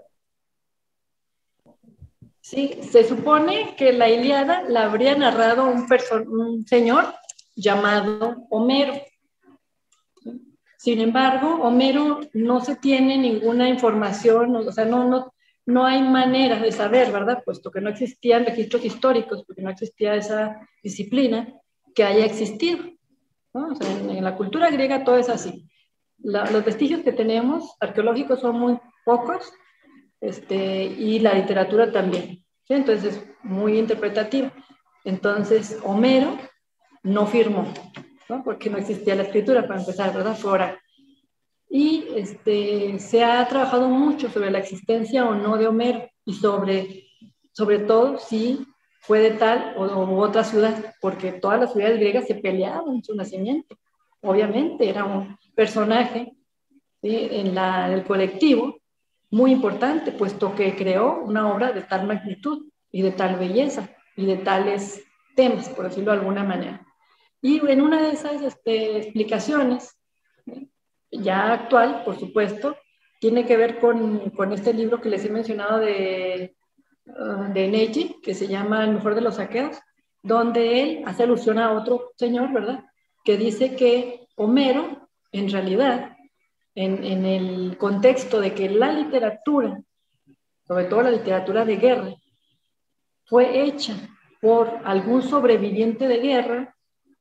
Sí, se supone que la Ilíada la habría narrado un, un señor llamado Homero. Sin embargo, Homero no se tiene ninguna información, o sea, no, no, no hay manera de saber, ¿verdad? Puesto que no existían registros históricos, porque no existía esa disciplina que haya existido, ¿no? O sea, en, en la cultura griega todo es así. La, los vestigios que tenemos arqueológicos son muy pocos, este, y la literatura también, ¿sí? Entonces es muy interpretativa. Entonces, Homero no firmó, ¿no? Porque no existía la escritura para empezar, ¿verdad? Fue oral. Y este, se ha trabajado mucho sobre la existencia o no de Homero y sobre, sobre todo si fue de tal o, o otra ciudad, porque todas las ciudades griegas se peleaban en su nacimiento. Obviamente era un personaje, ¿sí? en, la, en el colectivo muy importante, puesto que creó una obra de tal magnitud y de tal belleza y de tales temas, por decirlo de alguna manera. Y en una de esas este, explicaciones, ya actual, por supuesto, tiene que ver con, con este libro que les he mencionado de, uh, de Neji, que se llama El mejor de los saqueos, donde él hace alusión a otro señor, ¿verdad? Que dice que Homero, en realidad, en, en el contexto de que la literatura, sobre todo la literatura de guerra, fue hecha por algún sobreviviente de guerra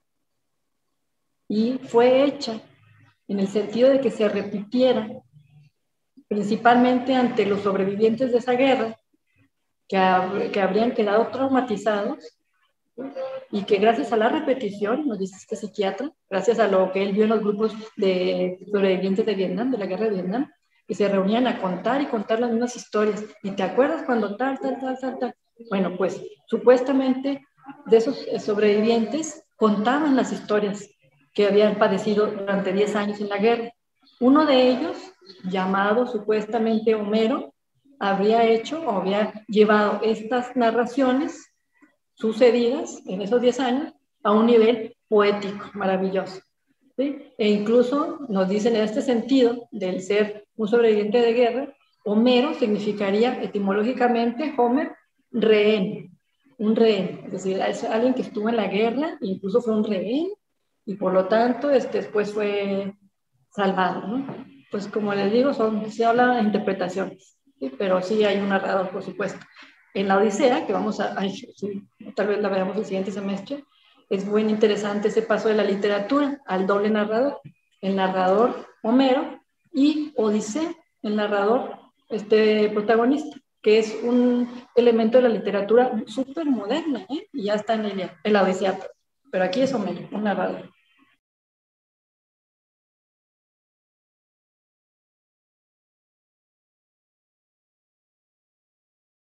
y fue hecha en el sentido de que se repitiera principalmente ante los sobrevivientes de esa guerra que, hab que habrían quedado traumatizados y que gracias a la repetición, nos dice este psiquiatra, gracias a lo que él vio en los grupos de sobrevivientes de Vietnam, de la guerra de Vietnam, que se reunían a contar y contar las mismas historias. ¿Y te acuerdas cuando tal, tal, tal, tal, tal? Bueno, pues supuestamente de esos sobrevivientes contaban las historias que habían padecido durante diez años en la guerra. Uno de ellos, llamado supuestamente Homero, habría hecho o había llevado estas narraciones sucedidas en esos diez años a un nivel poético maravilloso, ¿sí? E incluso nos dicen en este sentido del ser un sobreviviente de guerra, Homero significaría etimológicamente Homer, rehén, un rehén, es decir, es alguien que estuvo en la guerra, incluso fue un rehén y por lo tanto este, después fue salvado, ¿no? Pues como les digo, son, se habla de interpretaciones, ¿sí? Pero sí hay un narrador, por supuesto. En la Odisea, que vamos a, ay, sí, tal vez la veamos el siguiente semestre, es muy interesante ese paso de la literatura al doble narrador. El narrador Homero y Odisea, el narrador este, protagonista, que es un elemento de la literatura súper moderna, ¿eh? Y ya está en, el, en la Odisea, pero aquí es Homero, un narrador.